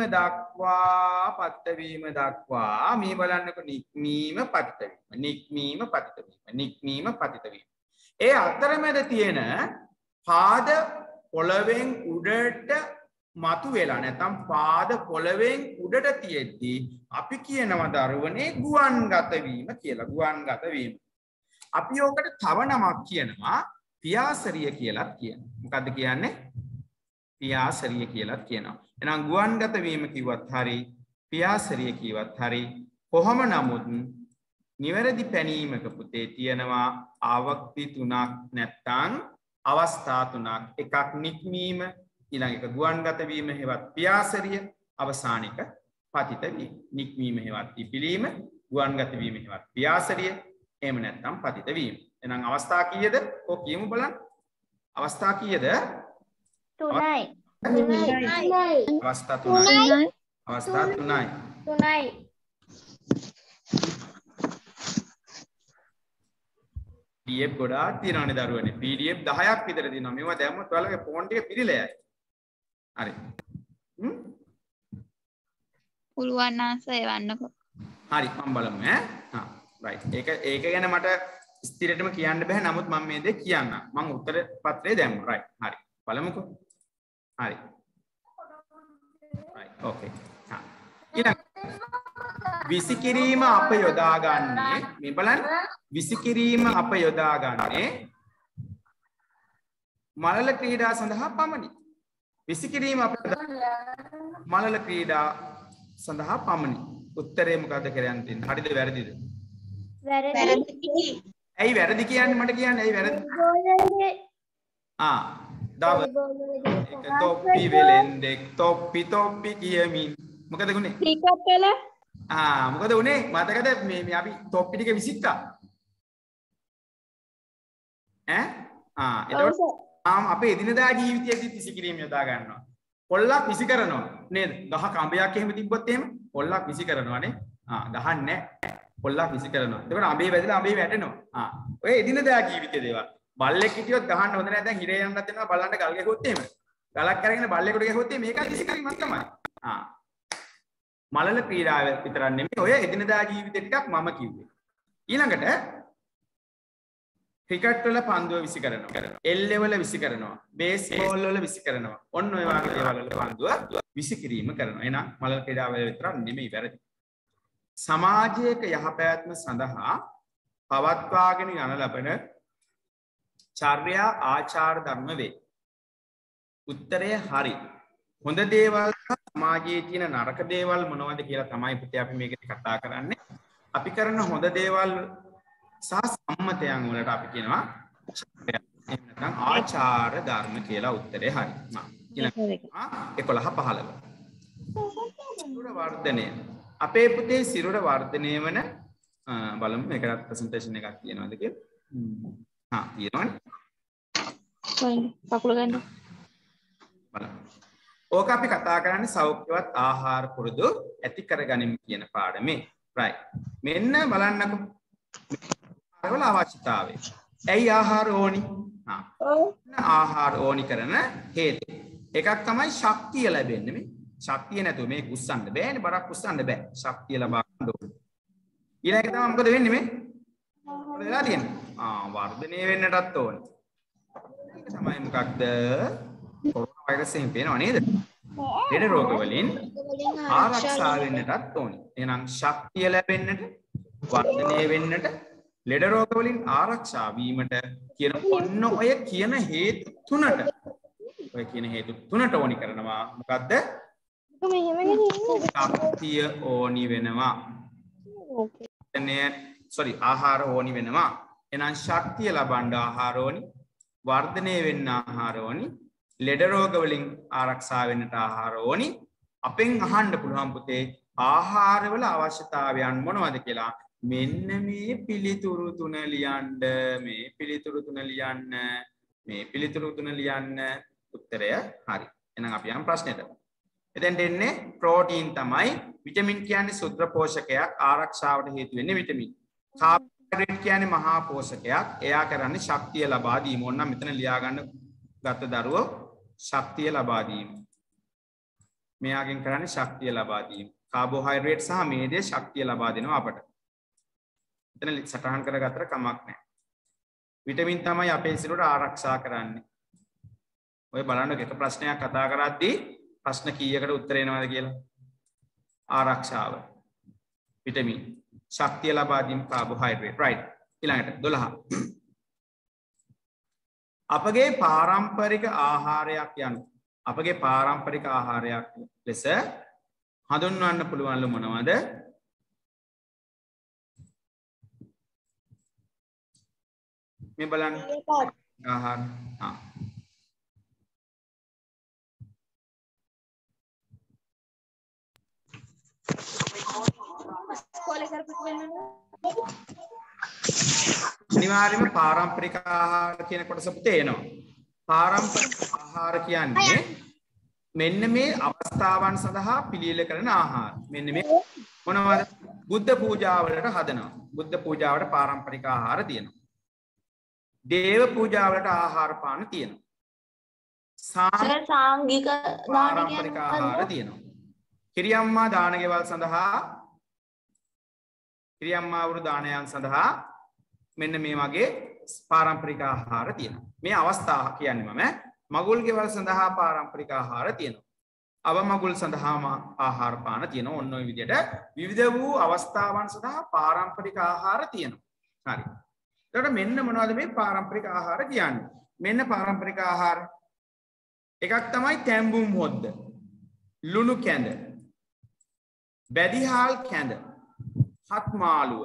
දක්වා මේ බලන්නකො නික්මීම පතිත වීම. නික්මීම පතිත වීම. නික්මීම පතිත වීම. ඒ අතරමැද තියෙන පාද පොළවෙන් උඩට මතු වෙලා නැත්නම් පාද පොළවෙන් උඩට තියෙද්දි අපි කියනවා දරුවනේ ගුවන්ගත වීම කියලා. ගුවන්ගත වීම. අපි ඕකට තව නමක් කියනවා පියාසරිය කියලා කියනවා. මොකද්ද කියන්නේ? පියාසරිය කියලා කියනවා. එහෙනම් ගුවන්ගත වීම කිව්වත් හරි පියාසරිය කිව්වත් හරි කොහොම නමුත් නිවැරදි පැනීමක පුතේ තියෙනවා ආවක්ති තුනක් නැත්නම් අවස්ථා තුනක්. එකක් නික්මීම, ඊළඟ එක ගුවන්ගත වීම හේවත් පියාසරිය, අවසාන එක පතිත වීම. නික්මීම හේවත් ඉපිලීම, ගුවන්ගත වීම හේවත් පියාසරිය, එහෙම නැත්නම් පතිත වීම. එහෙනම් අවස්ථා කීයද? කො කියමු බලන්න. අවස්ථා කීයද? 3යි. අවස්ථා 3යි. අවස්ථා 3යි. 3යි. PDF ගොඩාක් තියෙනවානේ දරුවනේ. PDF 10ක් විතර තියෙනවා. මේවා දැම්මොත් ඔයාලගේ ෆෝන් ටික පිළිලා යයි. හරි. පුළුවන් ආස එවන්නකෝ. හරි මම බලමු ඈ. හා රයිට්. ඒක ගැන මට ස්ථිරටම කියන්න බෑ. නමුත් මම මේ දේ කියන්න. මම උත්තර පත්‍රය දැම්මා. රයිට්. හරි. බලමුකෝ. හරි. රයිට්. ඕකේ. හා. ඊළඟ විසිකිරීම අප යොදාගන්නේ මේ බලන්න. විසිකිරීම අප යොදාගන්නේ මලල ක්‍රීඩා සඳහා පමණි. විසිකිරීම අප මලල ක්‍රීඩා සඳහා පමණි. උත්තරේ මොකද්ද කියලා යන්න. හරිද වැරදිද? වැරදි. ඇයි වැරදි කියන්නේ මට කියන්න. ඇයි වැරදි? දව එක තොප්පි වෙලෙන්දෙක් තොප්පි කියමින් මොකද උනේ? ක්‍රිකට් වල මොකද උනේ? මතකද මේ අපි තොප්පි ටික විසික්කා. එතකොට අපේ එදිනදා ජීවිතයේදී විසිකිරීම යොදා ගන්නවා. පොල්ලක් විසි කරනවා නේද? ගහ කඹයක් එහෙම තිබ්බොත් එහෙම පොල්ලක් විසි කරනවානේ. ගහන්නේ නැහැ. පොල්ලක් විසි කරනවා. එතකොට අඹේ වැදිලා අඹේ වැටෙනවා. ඔය එදිනදා ජීවිතයේ දේවල්. බල්ලෙක් හිටියොත් ගහන්න හොඳ නැහැ. දැන් හිරේ යන්නත් වෙනවා බලන්න ගල් ගැහුවොත් එහෙම. ගලක් අරගෙන බල්ලෙකුට ගැහුවොත් එහෙම මේක විසිකිරීමක් තමයි. මලල ක්‍රීඩාව විතරක් නෙමෙයි ඔය එදිනදා ජීවිතේ ටිකක් මම කිව්වේ. ඊළඟට ක්‍රිකට් වල පන්දුව විසි කරනවා. එල්ලේ වල විසි කරනවා. බේස්බෝල් වල විසි කරනවා. ඔන්න ඔය වගේ දේවල් වල පන්දුව විසි කිරීම කරනවා. එහෙනම් මලල ක්‍රීඩාව විතරක් නෙමෙයි වැරදි. සමාජයක යහපැවැත්ම සඳහා පවත්වාගෙන යන ලබන චර්යා ආචාර ධර්ම වේ. උත්තරය හරි. හොඳ දේවල් සමාජයේ තියෙන නරක දේවල් මොනවද කියලා තමයි පුතේ අපි මේකේ කතා කරන්නේ. අපි කරන හොඳ දේවල් සහ සම්මතයන් වලට අපි කියනවා එහෙම නැත්නම් ආචාර ධර්ම කියලා. උත්තරේ හරි. ඊළඟ 11 15. සිරුර වර්ධනය. අපේ පුතේ සිරුර වර්ධනය වන බලමු මේකට ප්‍රසන්ටේෂන් එකක් තියෙනවද කියලා. තියෙනවනේ. කකුල ගන්න. බලමු. ඕක අපි කතා කරන්නේ සෞඛ්‍යවත් ආහාර පුරුදු ඇති කරගනිමු කියන පාඩමේ. right. මෙන්න බලන්නකො. ආහාරවල අවශ්‍යතාවය. ඇයි ආහාර ඕනි? ආහාර ඕනි කරන හේතු. එකක් තමයි ශක්තිය ලැබෙන්නේ මේ. ශක්තිය නැතුව මේක උස්සන්න බෑනේ. බරක් උස්සන්න බෑ. ශක්තිය ලබා ගන්න ඕනේ. ඊළඟ තමයි මොකද වෙන්නේ මේ? මොකද වෙලා තියෙන්නේ? වර්ධනය වෙන්නටත් ඕනේ. ඒක තමයි මොකක්ද? කොරෝනා වෛරස් එකෙන් පේනව නේද? ලෙඩ රෝග වලින් ආරක්ෂා වෙන්නටත් ඕනේ. එහෙනම් ශක්තිය ලැබෙන්නට, වර්ධනය වෙන්නට, ලෙඩ රෝග වලින් ආරක්ෂා වීමට කියන ඔන්න ඔය කියන හේතු තුනට ඕනි කරනවා. මොකද්ද? ශක්තිය ඕනි වෙනවා. ආහාර ඕනි වෙනවා. එහෙනම් ශක්තිය ලබන්න ආහාර ඕනි, වර්ධනය වෙන්න ආහාර ඕනි, ලෙඩ රෝග වලින් ආරක්ෂා වෙන්නට ආහාර ඕනි. අපෙන් අහන්න පුළුවන් පුතේ ආහාරවල අවශ්‍යතාවයන් මොනවද කියලා. මෙන්න මේ පිළිතුරු තුන ලියන්න. මේ පිළිතුරු තුන ලියන්න. මේ පිළිතුරු තුන ලියන්න. උත්තරය හරි. එහෙනම් අපි යම් ප්‍රශ්නෙට. එතෙන් දෙන්නේ ප්‍රෝටීන් තමයි විටමින් කියන්නේ සුද්ධ පෝෂකයක් ආරක්ෂාවට හේතු වෙන්නේ විටමින්. කාබෝහයිඩ්‍රේට් කියන්නේ මහා පෝෂකයක්. එයා කරන්නේ ශක්තිය ලබා දීම. ඕන්න මෙතන ලියා ගන්න ගත්ත දරුවෝ ශක්තිය ලබා දීම. මෙයාගෙන් කරන්නේ ශක්තිය ලබා දීම. කාබෝහයිඩ්‍රේට් සහ මේදේ ශක්තිය ලබා දෙනවා අපට. එතන සටහන් කරගත්තට කමක් නැහැ. විටමින් තමයි අපේ සිරුර ආරක්ෂා කරන්නේ. ඔය බලන්න එක ප්‍රශ්නයක් කතා කරද්දී ප්‍රශ්න කීයකට උත්තර එනවද කියලා. ආරක්ෂාව. විටමින්. ශක්තිය ලබා දීම කාබෝහයිඩ්‍රේට්. රයිට්. ඊළඟට 12. අපගේ පාරම්පරික ආහාරයක් යන අපගේ පාරම්පරික ආහාරයක් ලෙස හඳුන්වන්න පුළුවන්ලු මොනවද? මේ බලන්න ආහාර. අනිවාර්යයෙන්ම පාරම්පරික ආහාර කියන කොටස පුතේ එනවා. පාරම්පරික ආහාර කියන්නේ මෙන්න මේ අවස්ථාවන් සඳහා පිළියෙල කරන ආහාර. මෙන්න මේ මොනවද? බුද්ධ පූජාවලට හදනවා. බුද්ධ පූජාවට පාරම්පරික ආහාර තියෙනවා. දේව පූජාවලට ආහාර පාන තියෙනවා. සාංගික පාරම්පරික ආහාර තියෙනවා. කිරියම්මා දාන ගෙවල් සඳහා කිරියම්මා වරු දානයන් සඳහා මෙන්න මේ වගේ පාරම්පරික ආහාර තියෙනවා. මේ අවස්ථා කියන්නේ මම මගුල් ගෙවල් සඳහා පාරම්පරික ආහාර තියෙනවා. අව මගුල් සඳහාම ආහාර පාන තියෙනවා. ඔන්න ඔය විදිහට විවිධ වූ අවස්ථාවන් සඳහා පාරම්පරික ආහාර තියෙනවා. හරි. එතකොට මෙන්න මොනවද මේ පාරම්පරික ආහාර කියන්නේ? මෙන්න පාරම්පරික ආහාර. එකක් තමයි තැඹුම් හොද්ද. ලුණු කැඳ. බැදිහාල් කැඳ. හත් මාළුව.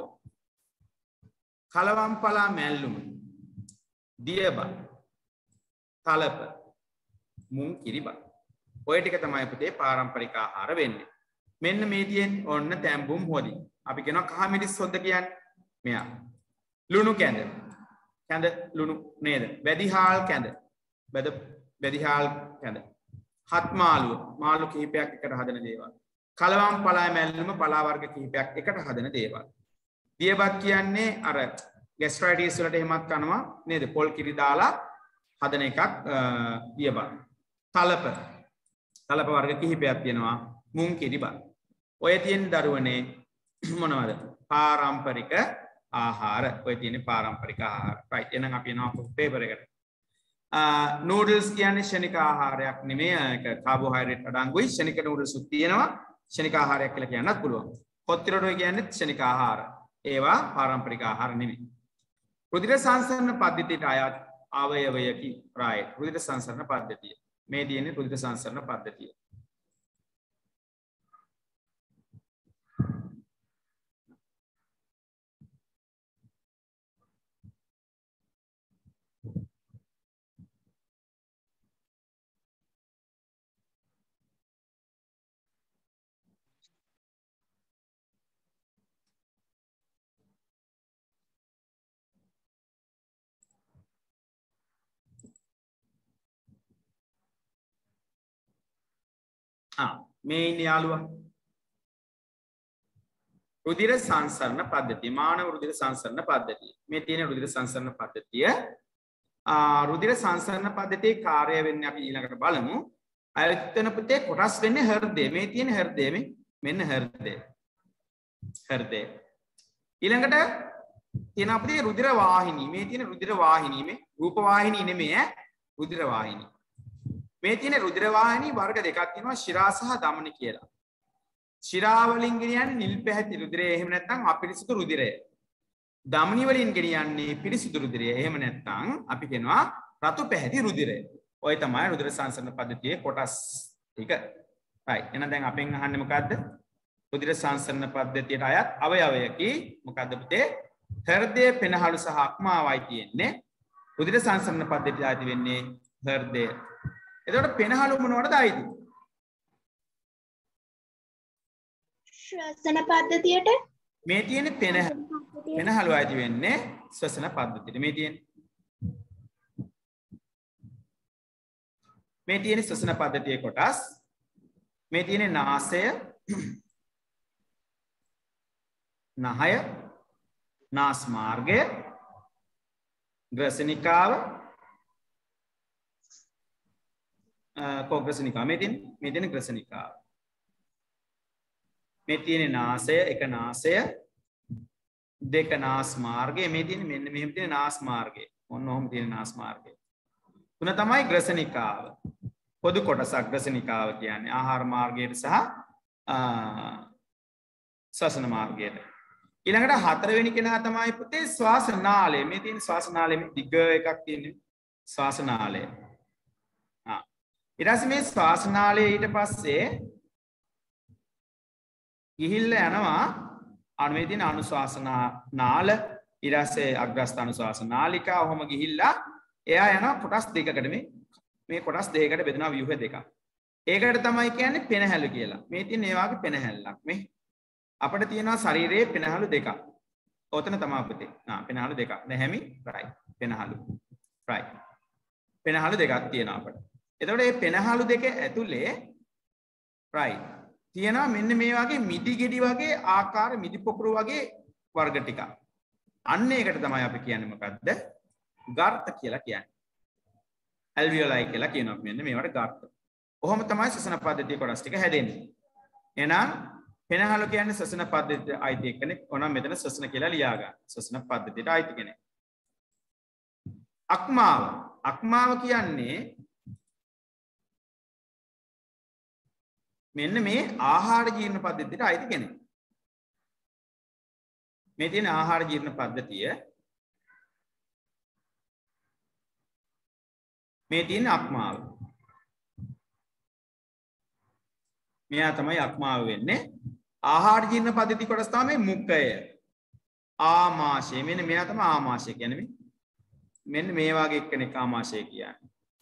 කලවම්පලා මැල්ලුම. දියබත්. තලප. මුං කිරිබත්. ඔය ටික තමයි පුතේ පාරම්පරික ආහාර වෙන්නේ. මෙන්න මේ තියෙන ඔන්න තැඹුම් හොදි. අපි කියනවා කහ මිරිස් හොද්ද කියන්නේ. මෙයා. ලුණු කැඳ. කැඳ ලුණු නේද? බැදිහාල් කැඳ. බැදිහාල් කැඳ. හත් මාළුව. මාළු කිහිපයක් එකට හදන දේවල්. කලවම් පලා මැල්ලුම පලා වර්ග කිහිපයක් එකට හදන දේවල්. දියබත් කියන්නේ අර ગેස්ට්‍රයිටිස් වලට එහෙමත් කනවා නේද? පොල් කිරි දාලා හදන එකක් දියබත්. තලප. තලප වර්ග කිහිපයක් තියෙනවා. මුං කිරිබත්. ඔය තියෙන දරුවනේ මොනවද? පාරම්පරික ආහාර. ඔය තියෙන පාරම්පරික ආහාර. right. එහෙනම් අපි යනවා පේපර් එකට. නූඩල්ස් කියන්නේ ශනික ආහාරයක් නෙමෙයි. ඒක කාබෝහයිඩ්‍රේට් අඩංගුයි. ශනික නූඩල්ස් උත් තියෙනවා. ශනික ආහාරයක් කියලා කියන්නත් පුළුවන්. කොත්තිරොඩෝ කියන්නේ ශනික ආහාර. ඒවා පාරම්පරික ආහාර නෙමෙයි. රුධිර සංසරණ පද්ධතියට අයත් අවයවයකි. right. රුධිර සංසරණ පද්ධතිය. මේ තියෙන්නේ රුධිර සංසරණ පද්ධතිය. මේ ඉන්නේ යාළුවා. රුධිර සංසරණ පද්ධතිය. මානව රුධිර සංසරණ පද්ධතිය. මේ තියෙන රුධිර සංසරණ පද්ධතිය. රුධිර සංසරණ පද්ධතියේ කාර්යය වෙන්නේ අපි ඊළඟට බලමු. අයතන පුතේ කොටස් වෙන්නේ හෘදය. මේ තියෙන හෘදය මෙන්න හෘදය. හෘදය. ඊළඟට තියෙන අපේ රුධිර වාහිනී. මේ තියෙන රුධිර වාහිනී මේ රූප වාහිනී නෙමෙයි රුධිර වාහිනී. මේ තියෙන රුධිර වාහිනී වර්ග දෙකක් තියෙනවා ශිරා සහ ධමනි කියලා. ශිරා වලින් ගෙනියන්නේ නිල් පැහැති රුධිරය එහෙම නැත්නම් අපිරිසිදු රුධිරය. ධමනි වලින් ගෙනියන්නේ පිරිසිදු රුධිරය. එහෙම නැත්නම් අපි කියනවා රතු පැහැති රුධිරය. ඔය තමයි රුධිර සංසරණ පද්ධතියේ කොටස් ටික. right. එහෙනම් දැන් අපෙන් අහන්නේ මොකද්ද? රුධිර සංසරණ පද්ධතියට අයත් අවයවයකි මොකද්ද පුතේ? හෘදය පෙනහළු සහ අක්මාවයි තියෙන්නේ. රුධිර සංසරණ පද්ධතියට අයිති වෙන්නේ හෘදය. එතකොට පෙනහළු මොනවටද අයිති? ශ්වසන පද්ධතියට මේ තියෙන පෙනහළු අයිති වෙන්නේ ශ්වසන පද්ධතියට. මේ තියෙන ශ්වසන පද්ධතියේ කොටස්. මේ තියෙන නාසය නහය, නාස් මාර්ගය, ග්‍රසනිකාව, කොග්‍රසනිකාව. මේ තියෙන ග්‍රසනිකාව. මේ තියෙන නාසය, එක නාසය, දෙක නාස් මාර්ගය. මේ තියෙන මෙන්න මෙහෙම තියෙන නාස් මාර්ගය. ඔන්න ඔහොම තියෙන නාස් මාර්ගය. තුන තමයි ග්‍රසනිකාව. පොදු කොටසක් ග්‍රසනිකාව කියන්නේ ආහාර මාර්ගයට සහ ශ්වසන මාර්ගයට. ඊළඟට හතරවෙනි කෙනා තමයි පුතේ ශ්වාසනාලය. මේ තියෙන ශ්වාසනාලය මේ දිග එකක් තියෙන්නේ ශ්වාසනාලය. ඊට පස්සේ මේ ශ්වාසනාලය ඊට පස්සේ ගිහිල්ලා යනවා අනුවේ තියෙන අනුශාසනාල, ඊට පස්සේ අග්‍රස්ථ අනුශාසනාලිකා. ඔහොම ගිහිල්ලා එයා යනවා කොටස් දෙකකට. මේ කොටස් දෙකකට බෙදෙනවා ව්‍යුහ දෙකක්. ඒකට තමයි කියන්නේ පෙනහැලු කියලා. මේ තියෙන ඒ වාගේ පෙනහැල්ලක්. මේ අපිට තියෙනවා ශරීරයේ පෙනහළු දෙකක්. ඔතන තමයි පුතේ. පෙනහළු දෙකක්. නැහැමි රයිට්. පෙනහළු රයිට්. පෙනහළු දෙකක් තියෙනවා අපිට. එතකොට මේ පෙනහළු දෙක ඇතුලේ රයිට් තියෙනවා මෙන්න මේ වගේ මිදි ගෙඩි වගේ ආකාර මිදි පොකුරු වගේ වර්ග ටිකක්. අන්න ඒකට තමයි අපි කියන්නේ මොකද්ද? ගර්ත කියලා කියන්නේ. ඇල්වියොලයි කියලා කියනවා මෙන්න මේවට ගර්ත. ඔහොම තමයි ශ්වසන පද්ධතිය කොටස් ටික හැදෙන්නේ. එහෙනම් පෙනහළු කියන්නේ ශ්වසන පද්ධතියට අයිති කෙනෙක්. ඕනම් මෙතන ශ්වසන කියලා ලියා ගන්න. ශ්වසන පද්ධතියට අයිති කෙනෙක්. අක්මාව. අක්මාව කියන්නේ මෙන්න මේ ආහාර ජීර්ණ පද්ධතියට අයිති කෙනෙක්. මේ තියෙන ආහාර ජීර්ණ පද්ධතිය මේ තියෙන අක්මාව. මෙයා තමයි අක්මාව වෙන්නේ. ආහාර ජීර්ණ පද්ධති කොටස තමයි මුඛය. ආමාශය. මෙන්න මෙයා තමයි ආමාශය කියන්නේ. මෙන්න මේ වගේ එක්කෙනෙක් ආමාශය කියන්නේ.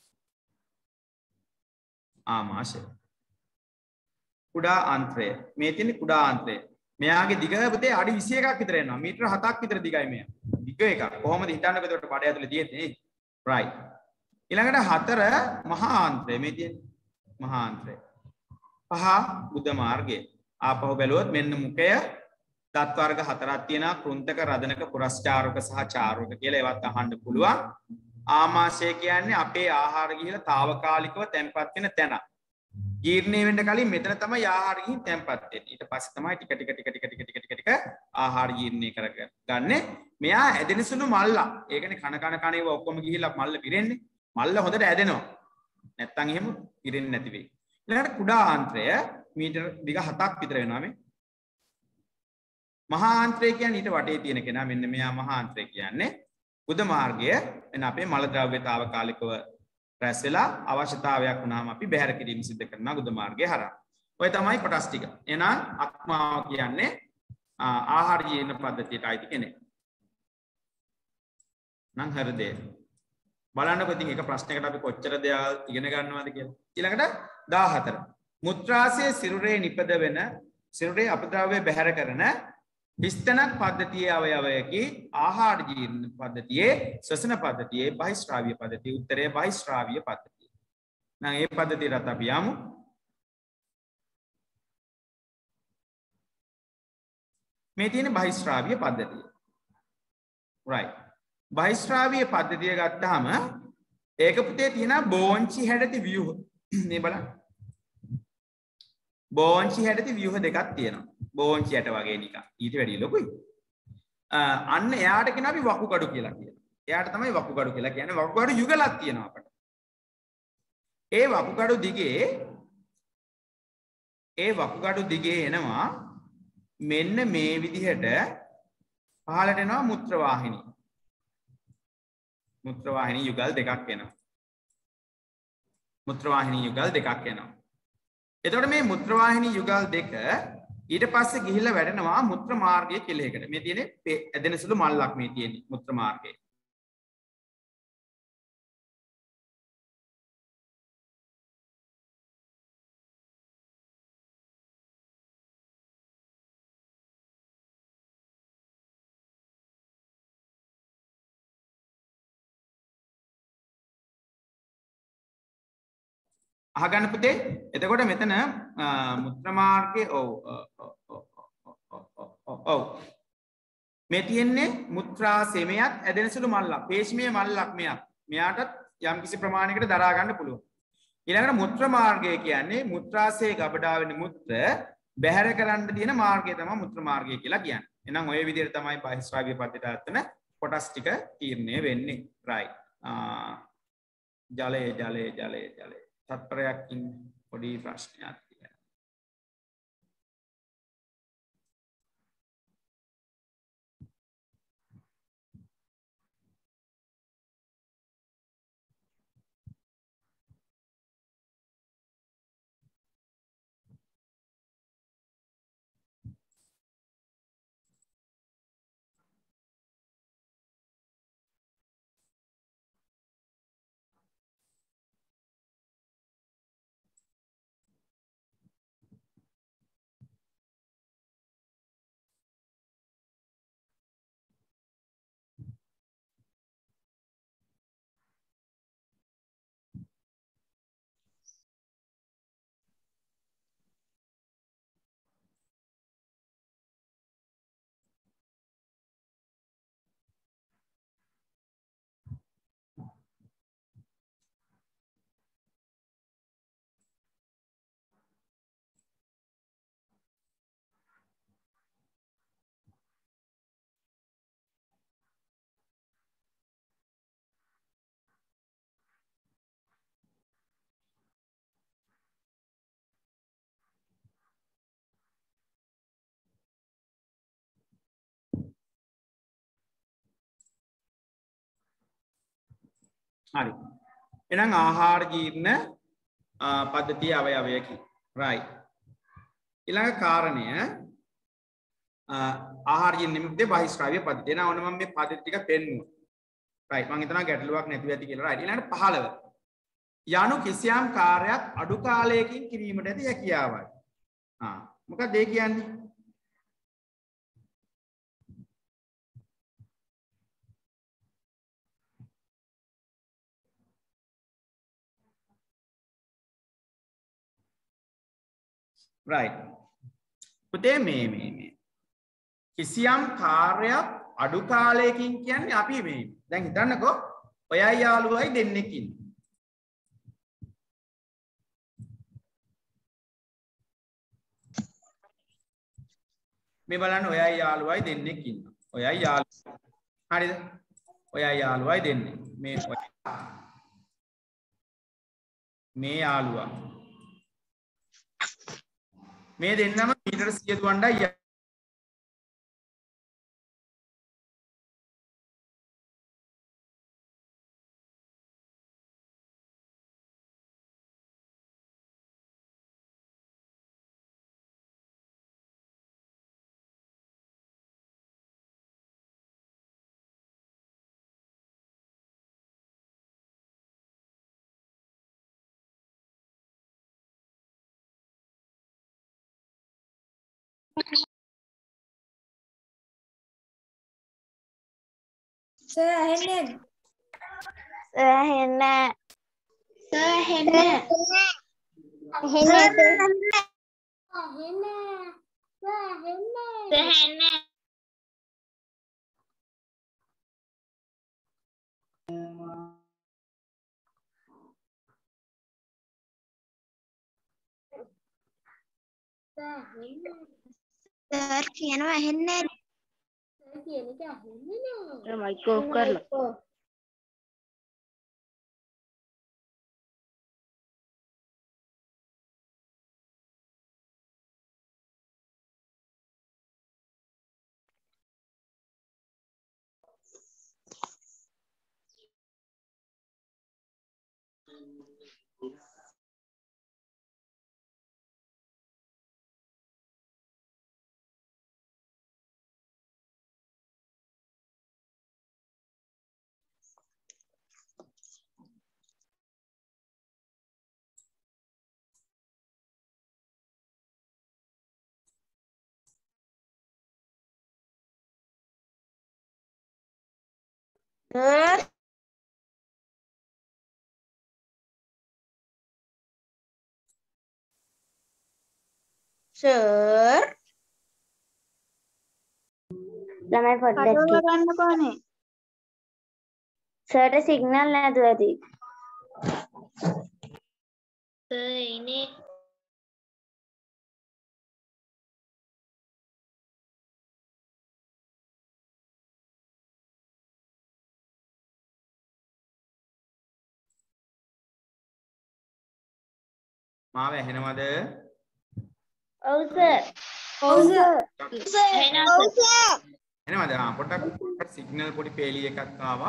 ආමාශය. කුඩා ආන්ත්‍රය. මේ තියෙන කුඩා ආන්ත්‍රය. මෙයාගේ දිග පුතේ අඩි 21ක් විතර එනවා. මීටර 7ක් විතර දිගයි මෙයා. දිග එකක්. කොහොමද හිතන්නකෝ එතකොට බඩ ඇතුලේ තියෙන්නේ? right. ඊළඟට 4 මහා ආන්ත්‍රය. මේ තියෙන මහා ආන්ත්‍රය. 5 බුද්ධ මාර්ගය. ආපහු බැලුවොත් මෙන්න මුඛය දත් වර්ග 4ක් තියෙනවා. කෘන්තක, රදනක, පුරස්චාරක සහ චාරක කියලා ඒවත් අහන්න පුළුවන්. ආමාශය කියන්නේ අපේ ආහාර ගිහිලා తాවකාලිකව තැම්පත් වෙන තැන. ජීර්ණය වෙන්න කලින් මෙතන තමයි ආහාර ගිහින් තැම්පත් වෙන්නේ. ඊට පස්සේ තමයි ටික ආහාර ජීර්ණය කරගන්නේ. මෙයා ඇදෙන සුළු මල්ලා. ඒ කියන්නේ කන ඒවා ඔක්කොම ගිහිල්ලා මල්ල පිරෙන්නේ. මල්ල හොඳට ඇදෙනවා. නැත්තම් එහෙම පිරෙන්නේ නැති වෙයි. ඊළඟට කුඩා ආන්ත්‍රය මීටර දිග 7ක් විතර වෙනවා මේ. මහා ආන්ත්‍රය කියන්නේ ඊට වටේ තියෙන කෙනා. මෙන්න මෙයා මහා ආන්ත්‍රය කියන්නේ. බුද්ධ මාර්ගය එන අපේ මල ද්‍රව්‍ය తాවකාලිකව රැස් වෙලා අවශ්‍යතාවයක් වුණාම අපි බැහැර කිරීම සිදු කරනවා බුද්ධ මාර්ගය හරහා. ඔය තමයි කොටස් ටික. එහෙනම් අක්මාව කියන්නේ ආහාර ජීර්ණ පද්ධතියට අයිති කෙනෙක්. නම් හරිද? බලන්නකො ඉතින් එක ප්‍රශ්නයකට අපි කොච්චර දේවල් ඉගෙන ගන්නවද කියලා. ඊළඟට 14. මුත්‍රාශය සිරුරේ නිපද වෙන සිරුරේ අපද්‍රව්‍ය බැහැර කරන හිස්තනක් පද්ධතියේ අවයවයකි. ආහාර ජීර්ණ පද්ධතියේ, ශ්වසන පද්ධතියේ, බහිස්ත්‍රාවීය පද්ධතියේ. උත්තරය බහිස්ත්‍රාවීය පද්ධතිය. නම් මේ පද්ධතියට අපි යමු. මේ තියෙන බහිස්ත්‍රාවීය පද්ධතිය. right. බහිස්ත්‍රාවීය පද්ධතිය ගත්තාම ඒක පුතේ තියෙන බෝංචි හැඩති ව්‍යුහ. මේ බලන්න. බෝංචි හැඩති ව්‍යුහ දෙකක් තියෙනවා. බෝංචි යට වගේ නිකන්. ඊට වැඩිය ලොකුයි. අන්න එයාට කියන අපි වකුගඩු කියලා කියනවා. එයාට තමයි වකුගඩු කියලා කියන්නේ. වකුගඩු යුගලක් තියෙනවා අපට. ඒ වකුගඩු දිගේ එනවා මෙන්න මේ විදිහට පහළට එනවා මුත්‍ර වාහිනී. මුත්‍ර වාහිනී යුගල් දෙකක් එනවා. මුත්‍ර වාහිනී යුගල් දෙකක් එනවා. එතකොට මේ මුත්‍ර වාහිනී යුගල් දෙක ඊට පස්සේ ගිහිල්ලා වැඩෙනවා මුත්‍ර මාර්ගය කියලා එකට. මේ තියෙන්නේ ඇදෙන සුළු මල්ලක් මේ තියෙන්නේ මුත්‍ර මාර්ගය. අහගන්න පුතේ. එතකොට මෙතන මුත්‍ර මාර්ගයේ ඔව් මේ තියෙන්නේ මුත්‍රා සෙමයත් ඇදෙන සුළු මල්ලක්. පේශිමේ මල්ලක් මෙයක්. මෙයාටත් යම් කිසි ප්‍රමාණයකට දරා ගන්න පුළුවන්. ඊළඟට මුත්‍ර මාර්ගය කියන්නේ මුත්‍රාශය ගබඩා වෙන මුත්‍ර බැහැර කරන්න තියෙන මාර්ගය තමයි මුත්‍ර මාර්ගය කියලා කියන්නේ. එහෙනම් ওই විදිහට තමයි බහිස්රාවීය පද්ධතියට අතන කොටස් ටික තීරණය වෙන්නේ. right. ජලය තත්පරයක්කින් පොඩි ප්‍රශ්නයක් තියෙනවා. හරි. එහෙනම් ආහාර ජීර්ණ පද්ධතියේ අවයවයකි. right. ඊළඟ කාරණය ආහාර ජීර්ණ නිමිත්තේ බහිස්රාවීය පද්ධතිය. එහෙනම් ඔන්න මම මේ පද්ධති ටික පෙන්නුවා. right. මම හිතනවා ගැටලුවක් නැතුව ඇති කියලා. right. ඊළඟට 15. යනු කිසියම් කාර්යයක් අඩු කාලයකින් කිරීමට ඇති හැකියාවයි. මොකක්ද ඒ කියන්නේ? right. පුතේ මේ කිසියම් කාර්යයක් අඩු කාලයකින් කියන්නේ අපි මේ දැන් හිතන්නකෝ ඔයයි යාළුවයි දෙන්නෙක් ඉන්නේ. මේ බලන්න ඔයයි යාළුවයි දෙන්නෙක් ඉන්නවා. ඔයයි යාළුවා. හරිද? ඔයයි යාළුවයි දෙන්නෙක්. මේ යාළුවා. මේ දෙන්නම මීටර 100 දුවන්නයි Sir, ඇහෙන්නේ සර් කියනවා ඇහෙන්නේ නැහැ. මයික් ඕෆ් කරලා. Sir. ළමයි පොඩ්ඩක් කටුව ගන්න කොහොනේ? සර්ට සිග්නල් නැතුව ඇති. ඉනේ මාව ඇහෙනවද? ඔව් සර්. ඔව් සර්. එනවද? පොඩ්ඩක් සිග්නල් පොඩි පේලි එකක් ආවා.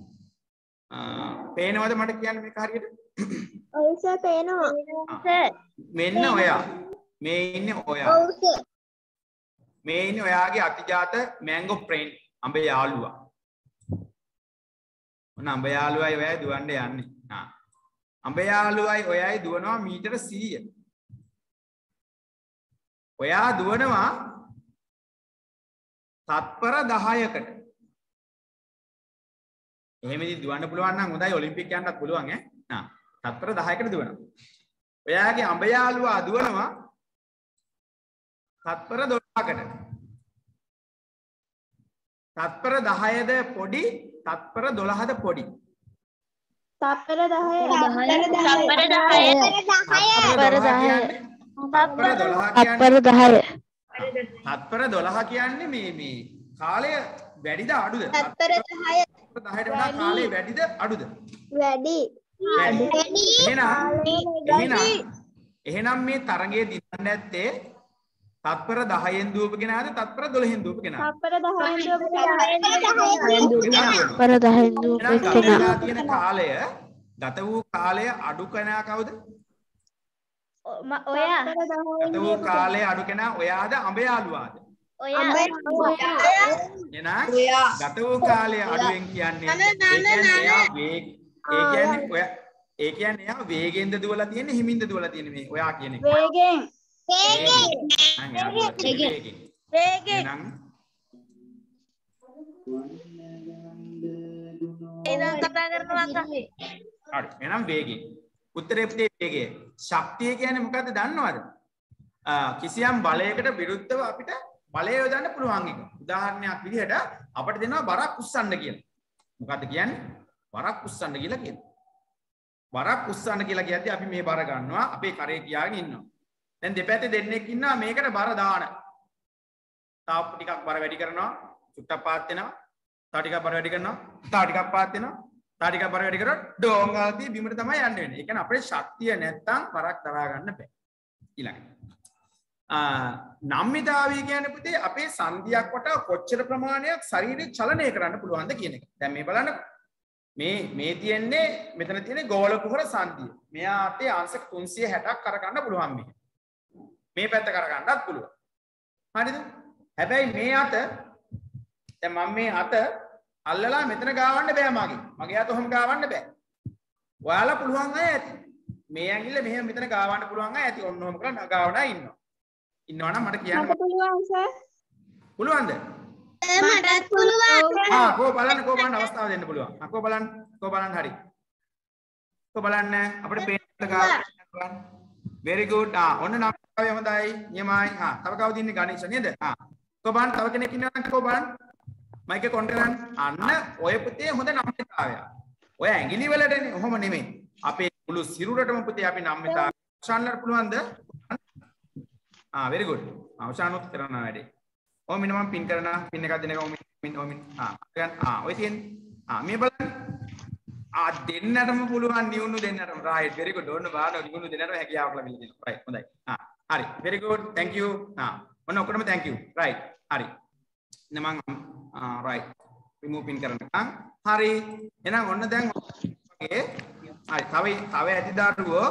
පේනවද මට කියන්න මේක හරියට? ඔව් සර් පේනවා. සර්. මෙන්න ඔයා. මේ ඉන්නේ ඔයා. ඔව් සර්. මේ ඉන්නේ ඔයාගේ අතිජාත මැංගෝ ෆ්‍රෙන්ඩ් අඹ යාළුවා. ඔන්න අඹ යාළුවයි ඔයයි දුවන්න යන්නේ. අඹ යාළුවයි ඔයයි දුවනවා මීටර 100. ඔයා දුවනවා තත්පර 10කට. එහෙම ඉතින් දුවන්න පුළුවන් නම් හොඳයි ඔලිම්පික් යන්නත් පුළුවන් ඈ. තත්පර 10කට දුවනවා. ඔයාගේ අඹ යාළුවා දුවනවා තත්පර 12කට. තත්පර 10ද පොඩි තත්පර 12ද පොඩි. තත්පර 10. තත්පර 12 කියන්නේ මේ කාලය වැඩිද අඩුද? තත්පර 10. 10ට වඩා කාලය වැඩිද අඩුද? වැඩි. එහෙනම් මේ තරඟයේ දිනන්න ඇත්තේ තත්පර 10න් දුවපගෙන ආද තත්පර 12න් දුවපගෙන ආද? තත්පර 10න් දුවපගෙන. තත්පර 10න් දුවපගෙන තියෙන කාලය ගත වූ කාලය අඩු කෙනා කවුද? ඔයා. ගත වූ කාලය අඩු කෙනා ඔයාද අඹ යාළුවාද? ඔයා. එහෙනම් ගත වූ කාලය අඩුවෙන් කියන්නේ ඒ කියන්නේ එයා වේගෙන්ද දුවලා තියෙන්නේ හිමින්ද දුවලා තියෙන්නේ මේ ඔයා කියන එක. වේගෙන්. වේගෙන්. එහෙනම් කතා කරනවා අක්කා. හරි. එහෙනම් වේගෙන්. උත්තරේ පුතේ වේගය. ශක්තිය කියන්නේ මොකද්ද දන්නවද? කිසියම් බලයකට විරුද්ධව අපිට බලය යොදන්න පුළුවන් එක. උදාහරණයක් විදිහට අපිට දෙනවා බරක් උස්සන්න කියලා. මොකද්ද කියන්නේ? බරක් උස්සන්න කියලා කියනවා. බරක් උස්සන්න කියලා කියද්දී අපි මේ බර ගන්නවා අපේ කරේ තියාගෙන ඉන්නවා. දැන් දෙපැත්තේ දෙන්නෙක් ඉන්නවා මේකට බර දාන. තාප් ටිකක් බර වැඩි කරනවා, චුට්ටක් පාත් වෙනවා. තව ටිකක් බර වැඩි කරනවා, තව ටිකක් පාත් වෙනවා. තව ටිකක් බර වැඩි කරලා ඩෝංගාල්තිය බිමට තමයි යන්න වෙන්නේ. ඒ කියන්නේ අපේ ශක්තිය නැත්තම් බරක් දරා ගන්න බෑ. ඊළඟට නම්මිතාවය කියන්නේ පුතේ අපේ සංධියක් වටා කොච්චර ප්‍රමාණයක් ශරීරය චලනය කරන්න පුළුවන්ද කියන එක. දැන් මේ බලන්න මේ තියෙන්නේ මෙතන තියෙන්නේ ගෝල කුහර සංධිය. මෙයා අතේ අංශක 360ක් කරගන්න පුළුවන් මේ. මේ පැත්ත කරගන්නත් පුළුවන්. හරිද? හැබැයි මේ අත දැන් මම මේ අත අල්ලලා මෙතන ගාවන්න බෑ මගේ. මගේ අත ඔහොම ගාවන්න බෑ. ඔයාලා පුළුවන් අය ඇති. මේ ඇඟිල්ල මෙහෙම මෙතන ගාවන්න පුළුවන් අය ඇති. ඔන්න ඔහොම කරලා ගාවනා ඉන්නවා. ඉන්නවනම් මට කියන්න පුළුවන් සර්. පුළුවන්ද? මටත් පුළුවන්. කෝ බලන්න අවස්ථාව දෙන්න පුළුවන්. කෝ බලන්න හරි. කෝ බලන්න අපිට පේන්න ගාවන්න. very good. ඔන්න නම්තාවය හොඳයි. නියමයි. තව කවුද ඉන්නේ ගණේෂ නේද? කෝ බලන්න තව කෙනෙක් ඉන්නවා නම් කෝ බලන්න. මයික් එක කොන්ටරන් අන්න ඔය පුතේ හොඳ නම්තාවය. ඔය ඇඟිලි වලටනේ ඔහොම නෙමෙයි. අපේ මුළු සිරුරටම පුතේ අපි නම්තාවය ශාන්ලර් පුළුවන්ද? very good. අවසානොත් කරන වැඩේ. ඔය මින මම පින් කරනවා. පින් එකක් දෙනකම් ඔය තියෙන්නේ. මේ බලන්න. දෙන්නටම පුළුවන් නියුණු දෙන්නටම. right very good. ඕන්න බලන්න නියුණු දෙන්නටම හැකියාවක් ලැබිලා තියෙනවා. right හොඳයි. හරි. very good. thank you. ඔන්න ඔක්කොටම thank you. right. හරි. මම right. remove පින් කරනවා. හරි. එහෙනම් ඔන්න දැන් වගේ හරි. තව ඇති දරුවෝ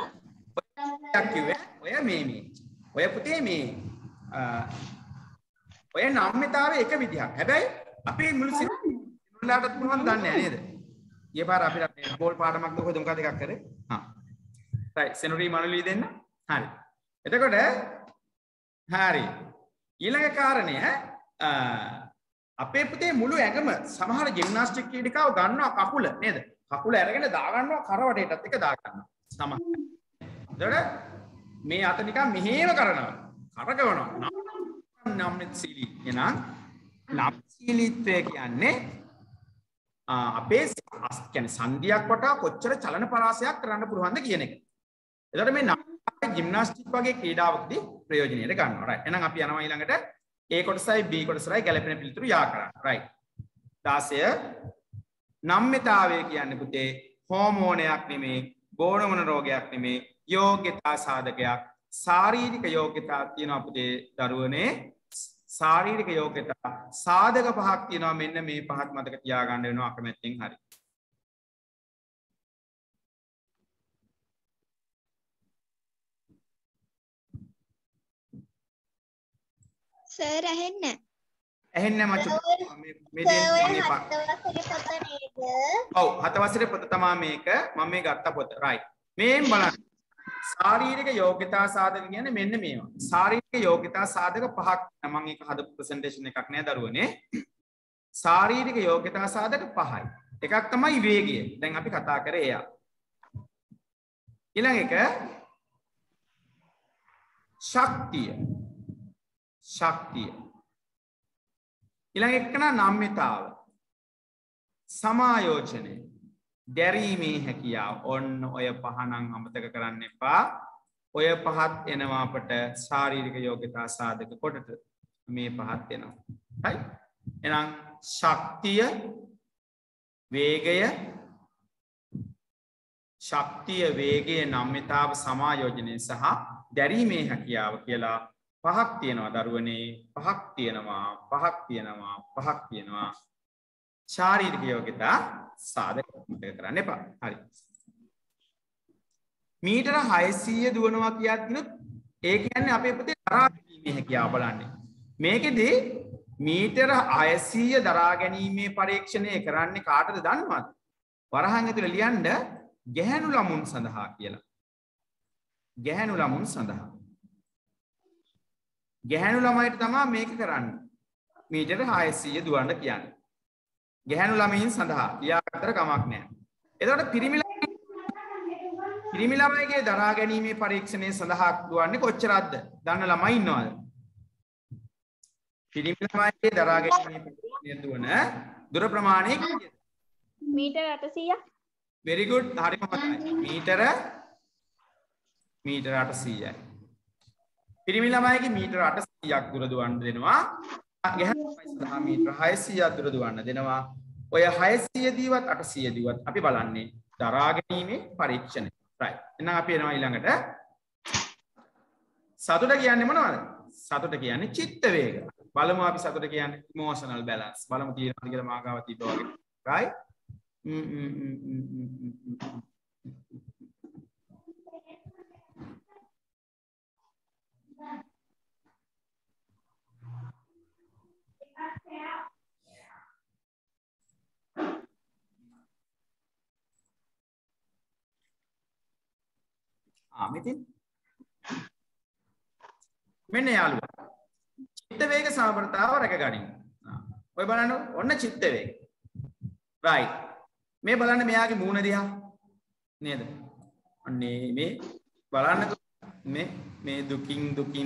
ඔය මේ ඔය පුතේ මේ ඔය නම්මිතාවේ එක විදිහක්. හැබැයි අපේ මුළු සිරුරටත් පුළුවන් දන්නේ නැහැ නේද? ඊයේ පාර අපිට බෝල් පාඩමක් දුකද මොකද එකක් කරේ? right සෙනරි මනුලි දෙන්න. හරි. එතකොට හරි. ඊළඟ කාරණය අපේ පුතේ මුළු ඇඟම සමහර ජිම්නාස්ටික් ක්‍රීඩිකාව ගන්නවා කකුල නේද? කකුල අරගෙන දා ගන්නවා කරවටේටත් එක දා ගන්නවා. සමහර. එතකොට මේ අත නිකන් මෙහෙම කරනවා. කරකවනවා. නම්නිත් සීලී. එහෙනම් ගතිශීලීත්වය කියන්නේ අපේ කියන්නේ සංධියක් වටා කොච්චර චලන පරාසයක් කරන්න පුළුවන්ද කියන එක. එතකොට මේ නාට්‍ය ජිම්නාස්ටික් වගේ ක්‍රීඩාවකදී ප්‍රයෝජනෙට ගන්නවා. රයිට්. එහෙනම් අපි යනවා ඊළඟට A කොටසයි B කොටසයි ගැලපෙන පිළිතුරු යා කරන්න. රයිට්. 16 නම්‍යතාවය කියන්නේ පුතේ හෝමෝනයක් නෙමේ, බෝනමන රෝගයක් නෙමේ, යෝග්‍යතා සාධකයක්. ශාරීරික යෝග්‍යතා තියෙනවා පුතේ දරුවනේ. ශාරීරික යෝග්‍යතා සාධක පහක් තියෙනවා. මෙන්න මේ පහත් මතක තියාගන්න වෙනවා අකමැත්තෙන් හරි. සර් ඇහෙන්නේ ඇහෙන්නේ මචං මේ ඔව් 7 වසරේ පොත තමයි මේක. මම මේ ගත්ත පොත. රයිට්. මේන් බලන්න. ශාරීරික යෝග්‍යතා සාධක කියන්නේ මෙන්න මේවා. ශාරීරික යෝග්‍යතා සාධක පහක්. මම ඒක හදපු ප්‍රසන්ටේෂන් එකක් නෑ දරුවනේ. ශාරීරික යෝග්‍යතා සාධක පහයි. එකක් තමයි වේගය. දැන් අපි කතා කරේ එයා. ඊළඟ එක ශක්තිය. ඊළඟ එක නම්‍යතාව. සමායෝජනය. දැරීමේ හැකියාව. ඔන්න ඔය පහ නම් අමතක කරන්න එපා. ඔය පහත් එනවා අපට ශාරීරික යෝග්‍යතා සාධක කොටට. මේ පහත් එනවා. හරි? එහෙනම් ශක්තිය, වේගය, නම්‍යතාව, සමායෝජනය සහ දැරීමේ හැකියාව කියලා පහක් තියෙනවා දරුවනේ. පහක් තියෙනවා. ශාරීරික යෝග්‍යතා සාධක මතක කරන්න එපා. හරි. මීටර 600 දුවනවා කියද්දිනුත් ඒ කියන්නේ අපේ පුතේ දරා ගැනීමේ හැකියාව බලන්නේ. මේකෙදී මීටර 600 දරා ගැනීමේ පරීක්ෂණය කරන්නේ කාටද දන්නවද? වරහන් ඇතුළේ ලියන්න ගැහැණු ළමුන් සඳහා කියලා. ගැහැණු ළමුන් සඳහා. ගැහැණු ළමයිට තමයි මේක කරන්නේ. මීටර 600 දුවන්න කියන්නේ. ගැහැණු ළමයින් සඳහා ලියාගත්තට කමක් නැහැ. එතකොට පිරිමි ළමයිගේ දරා ගැනීමේ පරීක්ෂණය සඳහා දුවන්නේ කොච්චරක්ද? දන්න ළමයි ඉන්නවද? පිරිමි ළමයිගේ දරා ගැනීමේ පරීක්ෂණය දුවන දුර ප්‍රමාණය කීයද? මීටර 800ක්. very good. හරිම මතකයි. මීටර 800යි. පිරිමි ළමයිගේ මීටර 800ක් දුර දුවන්න දෙනවා. ගැහැණු ළමයි සඳහා මීටර 600ක් දුර දුවන්න දෙනවා. ඔය 600 දීවත් 800 දීවත් අපි බලන්නේ දරා ගැනීමේ පරීක්ෂණය. right. එහෙනම් අපි එනවා ඊළඟට. සතුට කියන්නේ මොනවද? සතුට කියන්නේ චිත්ත වේග. බලමු අපි සතුට කියන්නේ emotional balance. බලමු තියෙනවද කියලා මාගාව තිබ්බා වගේ. right. මෙතින් මෙන්න යාළුවා චිත්ත වේග සමබරතාව රැක ගනිමු. ඔය බලන්න ඔන්න චිත්ත වේග. right. මේ බලන්න මෙයාගේ මූණ දිහා නේද? අනේ මේ බලන්නකෝ මේ දුකින්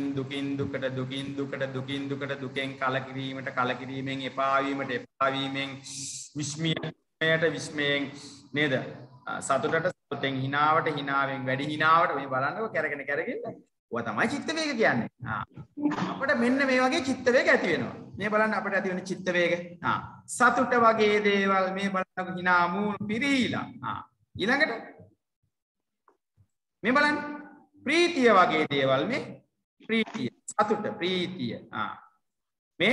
දුකට දුකෙන් කලකිරීමෙන් එපා වීමෙන් විස්මයෙන් නේද? සතුටට සතුටෙන් හිනාවෙන් වැඩි හිනාවට මේ බලන්නකෝ කැරගෙන ඔය තමයි චිත්ත වේග කියන්නේ. අපිට මෙන්න මේ වගේ චිත්ත වේග ඇති වෙනවා. මේ බලන්න අපිට ඇති වෙන චිත්ත වේග. සතුට වගේ දේවල් මේ බලන්නකෝ හිනා මූණු පිරීලා. ඊළඟට මේ බලන්න ප්‍රීතිය වගේ දේවල් මේ ප්‍රීතිය සතුට ප්‍රීතිය. මේ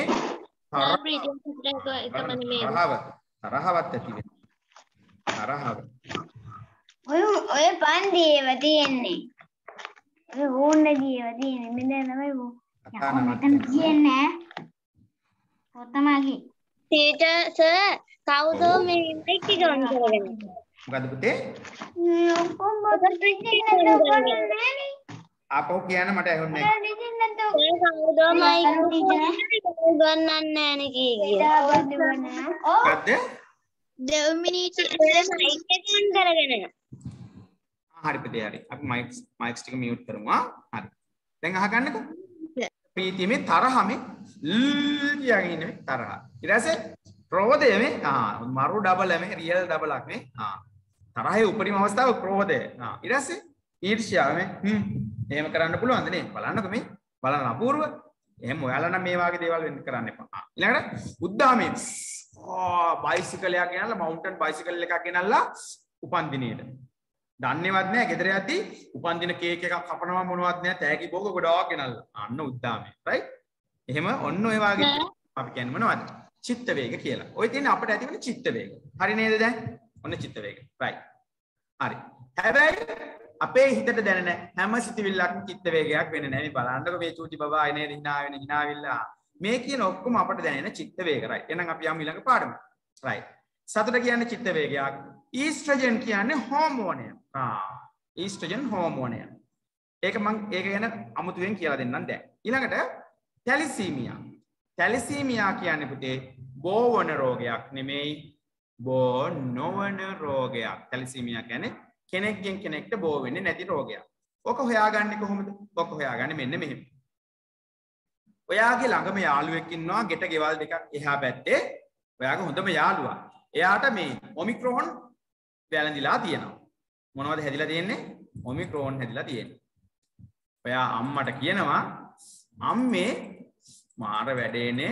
තරහවත් ඇති වෙනවා. තරහව. ඔය පන්දියේව තියෙන්නේ. ඔය ඕන්නේදීව තියෙන්නේ. මෙන්න තමයි මෙතන කියන්නේ. ඔතමගේ. ටීචර් සර් කවුද මේ මයික් එක ඔන් කරගෙන? මොකද පුතේ? ඔක්කොම බඩ ටීචර් ආපහු කියන්න මට ඇහුන්නේ නැහැ. කවුද මයික් ගන්නන්නේ නැහැ කීකිය. මොකද්ද? දෙවමිනිටි මයික් එක ඔන් කරගෙන. හරි පුතේ හරි. අපි මයික්ස් ටික මියුට් කරමු. හරි. දැන් අහගන්නකෝ. ප්‍රීතිය මේ තරහ මේ කියාගෙන ඉන්නේ තරහ. ඊට පස්සේ ක්‍රෝධය මේ මරු ඩබල් මේ රියල් ඩබලක් මේ තරහේ උපරිම අවස්ථාව ක්‍රෝධය ඊට පස්සේ ඊර්ෂ්‍යාව මේ එහෙම කරන්න පුළුවන්ද නේ බලන්නකො මේ බලන්න අපූර්ව එහෙම ඔයාලා නම් මේ වගේ දේවල් වෙන්න කරන්න එපා ඊළඟට උද්දාමයේ බයිසිකලයක් ගෙනල්ලා මවුන්ටන් බයිසිකල් එකක් ගෙනල්ලා උපන්දිනේට දන්නේවත් නැහැ ගෙදර යද්දි උපන්දින කේක් එකක් කපනවා මොනවත් නැහැ තෑගි භෝග ගොඩාක් ගෙනල්ලා අන්න උද්දාමයේ රයිට් එහෙම ඔන්න ඔය වගේ අපි කියන්නේ මොනවද චිත්ත වේග කියලා. ඔය තියෙන අපිට ඇති වෙන චිත්ත වේග. හරි නේද දැන්? ඔන්න චිත්ත වේග. right. හරි. හැබැයි අපේ හිතට දැනෙන හැම සිතුවිල්ලක්ම චිත්ත වේගයක් වෙන්නේ නැහැ. මේ බලන්නකො මේ චූටි බබා එනේ හිනාවිල්ලා. මේ කියන ඔක්කොම අපිට දැනෙන චිත්ත වේග. right. එහෙනම් අපි යමු ඊළඟ පාඩමට. right. සතුට කියන්නේ චිත්ත වේගයක්. ඊස්ට්‍රජන් කියන්නේ හෝමෝනය. ඊස්ට්‍රජන් හෝමෝනය. ඒක ගැන අමුතුවෙන් කියලා දෙන්නම් දැන්. ඊළඟට තැලිසීමියා. තැලිසීමියා කියන්නේ පුතේ බෝවන රෝගයක් නෙමෙයි බෝ නොවන රෝගයක්. තැලිසීමියා කියන්නේ කෙනෙක්ගෙන් කෙනෙක්ට බෝ වෙන්නේ නැති රෝගයක්. ඔක හොයාගන්නේ කොහොමද? ඔක හොයාගන්නේ මෙන්න මෙහෙම. ඔයාගේ ළඟම යාළුවෙක් ඉන්නවා ගෙට ගෙවල් දෙකක් එහා පැත්තේ. ඔයාගේ හොඳම යාළුවා. එයාට මේ ඔමික්‍රෝන් වැළඳිලා තියෙනවා. මොනවද හැදිලා තියෙන්නේ? ඔමික්‍රෝන් හැදිලා තියෙන්නේ. ඔයා අම්මට කියනවා අම්මේ මාර වැඩේනේ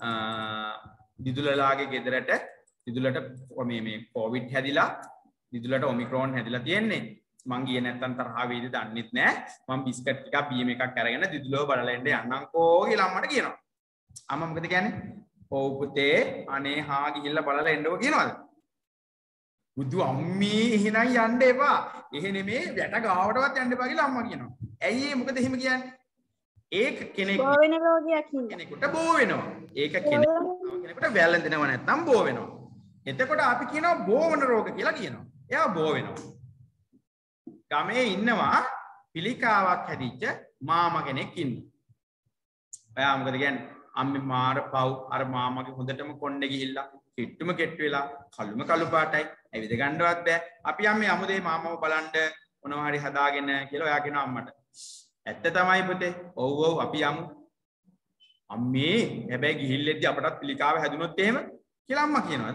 දිදුලලාගේ ගෙදරට දිදුලට මේ කොවිඩ් හැදිලා දිදුලට ඔමික්‍රෝන් හැදිලා තියෙන්නේ මං ගියේ නැත්තම් තරහා වේද දන්නෙත් නෑ මං බිස්කට් ටිකක් බීම් එකක් අරගෙන දිදුලව බලලා එන්න යන්නම්කෝ කියලා අම්මට කියනවා අම්මා මොකද කියන්නේ ඔව් පුතේ අනේ හා ගිහිල්ලා බලලා එන්නකෝ කියනවාද බුදු අම්මී එහෙනම් යන්න එපා එහෙ නෙමේ වැට ගාවටවත් යන්න එපා කියලා අම්මා කියනවා ඇයි ඒ මොකද එහෙම කියන්නේ ඒක කෙනෙක් බෝ වෙන රෝගයක් හින්දා කෙනෙකුට බෝ වෙනවා. ඒක කෙනෙකුට වැළඳෙනව නැත්නම් බෝ වෙනවා. එතකොට අපි කියනවා බෝ වන රෝග කියලා කියනවා. එයා බෝ වෙනවා. ගමේ ඉන්නවා පිළිකාවක් හැදිච්ච මාමා කෙනෙක් ඉන්නවා. එයා මොකද කියන්නේ? අම්මේ මාර පව් අර මාමාගේ හොඳටම කොණ්ඩේ ගිහිල්ලා කිට්ටුම කෙට්ටු වෙලා කළුම කළු පාටයි. ඇවිද ගන්නවත් බෑ. අපි අම්මේ අමුදේ මාමව බලන්න මොනවා හරි හදාගෙන කියලා ඔයා කියනවා අම්මට. ඇත්ත තමයි පුතේ. ඔව් ඔව් අපි යමු. අම්මේ හැබැයි ගිහිල්ලෙද්දි අපටත් පිළිකාව හැදුනොත් එහෙම කියලා අම්මා කියනවාද?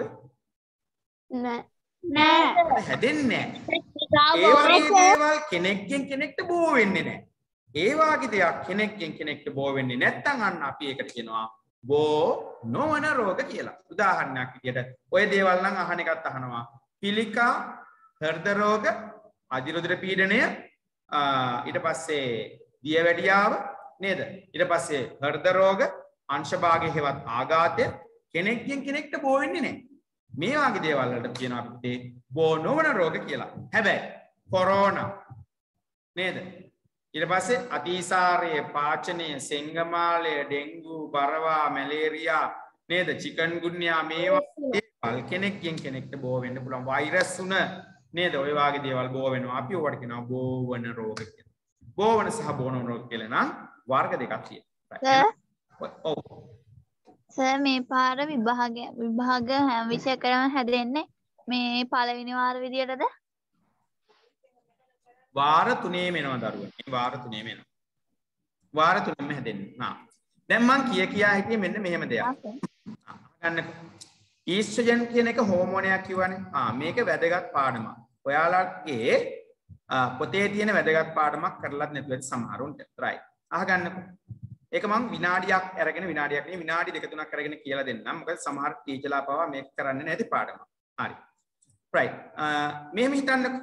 නෑ. හැදෙන්නේ නෑ. ඒ වගේ දේවල් කෙනෙක්ගෙන් කෙනෙක්ට බෝ වෙන්නේ නෑ. ඒ වගේ දෙයක් කෙනෙක්ගෙන් කෙනෙක්ට බෝ වෙන්නේ නැත්නම් අන්න අපි ඒකට කියනවා බෝ නොවන රෝග කියලා. උදාහරණයක් විදියට ඔය දේවල් නම් අහන එකත් අහනවා. පිළිකා, හෘද රෝග, අධිරුධිර පීඩනය ඊට පස්සේ දියවැඩියාව නේද ඊට පස්සේ හෘද රෝග අංශභාගයේ හේවත් ආඝාතය කෙනෙක්ගෙන් කෙනෙක්ට බෝ වෙන්නේ නැහැ මේ වගේ දේවල් වලට කියනවා අපිට බෝ නොවන රෝග කියලා හැබැයි කොරෝනා නේද ඊට පස්සේ අතිසාරය පාචනය සෙංගමාලය ඩෙන්ගු බරවා මැලේරියා නේද චිකන්ගුන්යා මේවා දේවල් කෙනෙක්ගෙන් කෙනෙක්ට බෝ වෙන්න පුළුවන් වෛරස් උන නේද ඔය වගේ දේවල් බෝ වෙනවා අපි ඔකට කියනවා බෝවන රෝග කියලා. බෝවන සහ බෝවන රෝග කියලා නම් වර්ග දෙකක් තියෙනවා. ඔව්. සර් මේ පාර විභාග හැම විෂයකටම හැදෙන්නේ මේ පළවෙනි වාර විදියටද? වාර 3 වෙනවා දරුවෝ. මේ වාර 3 වෙනවා. වාර 3ම හැදෙන්නේ. දැන් මං කියා හිටියේ මෙන්න මෙහෙම දෙයක්. ගන්නකො. ඊස්ට්‍රජන් කියන එක හෝමෝනයක් කියවනේ. මේක වැදගත් පාඩමක්. ඔයාලගේ පොතේ තියෙන වැදගත් පාඩමක් කරලත් නැතුව ඇති සමහරුන්ට. right. අහගන්නකො. ඒක මම විනාඩියක් අරගෙන විනාඩියක් නෙවෙයි විනාඩි දෙක තුනක් අරගෙන කියලා දෙන්නම්. මොකද සමහර ටීචර්ලා පවා මේක කරන්නේ නැති පාඩමක්. හරි. right. මෙහෙම හිතන්නකො.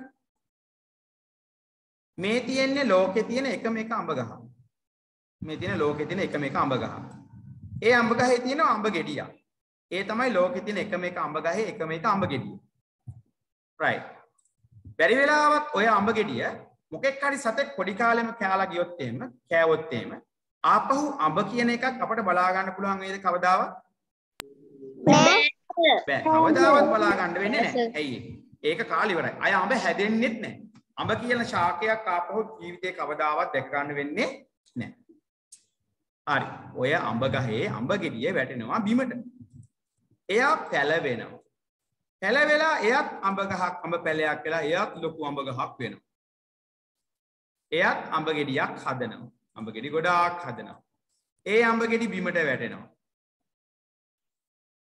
මේ තියෙන්නේ ලෝකේ තියෙන එකම එක අඹ ගහ. මේ තියෙන ලෝකේ තියෙන එකම එක අඹ ගහ. ඒ අඹ ගහේ තියෙන අඹ ගෙඩියක්. ඒ තමයි ලෝකේ තියෙන එකම එක අඹ ගහේ එකම එක අඹ ගෙඩිය. right. බැරි වෙලාවක් ඔය අඹ ගෙඩිය මොකෙක් හරි සතෙක් පොඩි කාලෙම කෑලා ගියොත් එහෙම කෑවොත් එහෙම ආපහු අඹ කියන එකක් අපිට බලා ගන්න පුළුවන් වේද කවදාවත්? බෑ. කවදාවත් බලා ගන්න වෙන්නේ නැහැ. ඇයි ඒක කාලේ ඉවරයි. අය අඹ හැදෙන්නෙත් නැහැ. අඹ කියන ශාකයක් ආපහු ජීවිතේ කවදාවත් දැක ගන්න වෙන්නේ නැහැ. හරි. ඔය අඹ ගහේ අඹ ගෙඩිය වැටෙනවා බිමට. එයා පැලවෙනවා. පැලවෙලා එයත් අඹ ගහක් අඹ පැලයක් වෙලා එයත් ලොකු අඹ ගහක් වෙනවා. එයත් අඹ ගෙඩියක් හදනවා. අඹ ගෙඩි ගොඩාක් හදනවා. ඒ අඹ ගෙඩි බිමට වැටෙනවා.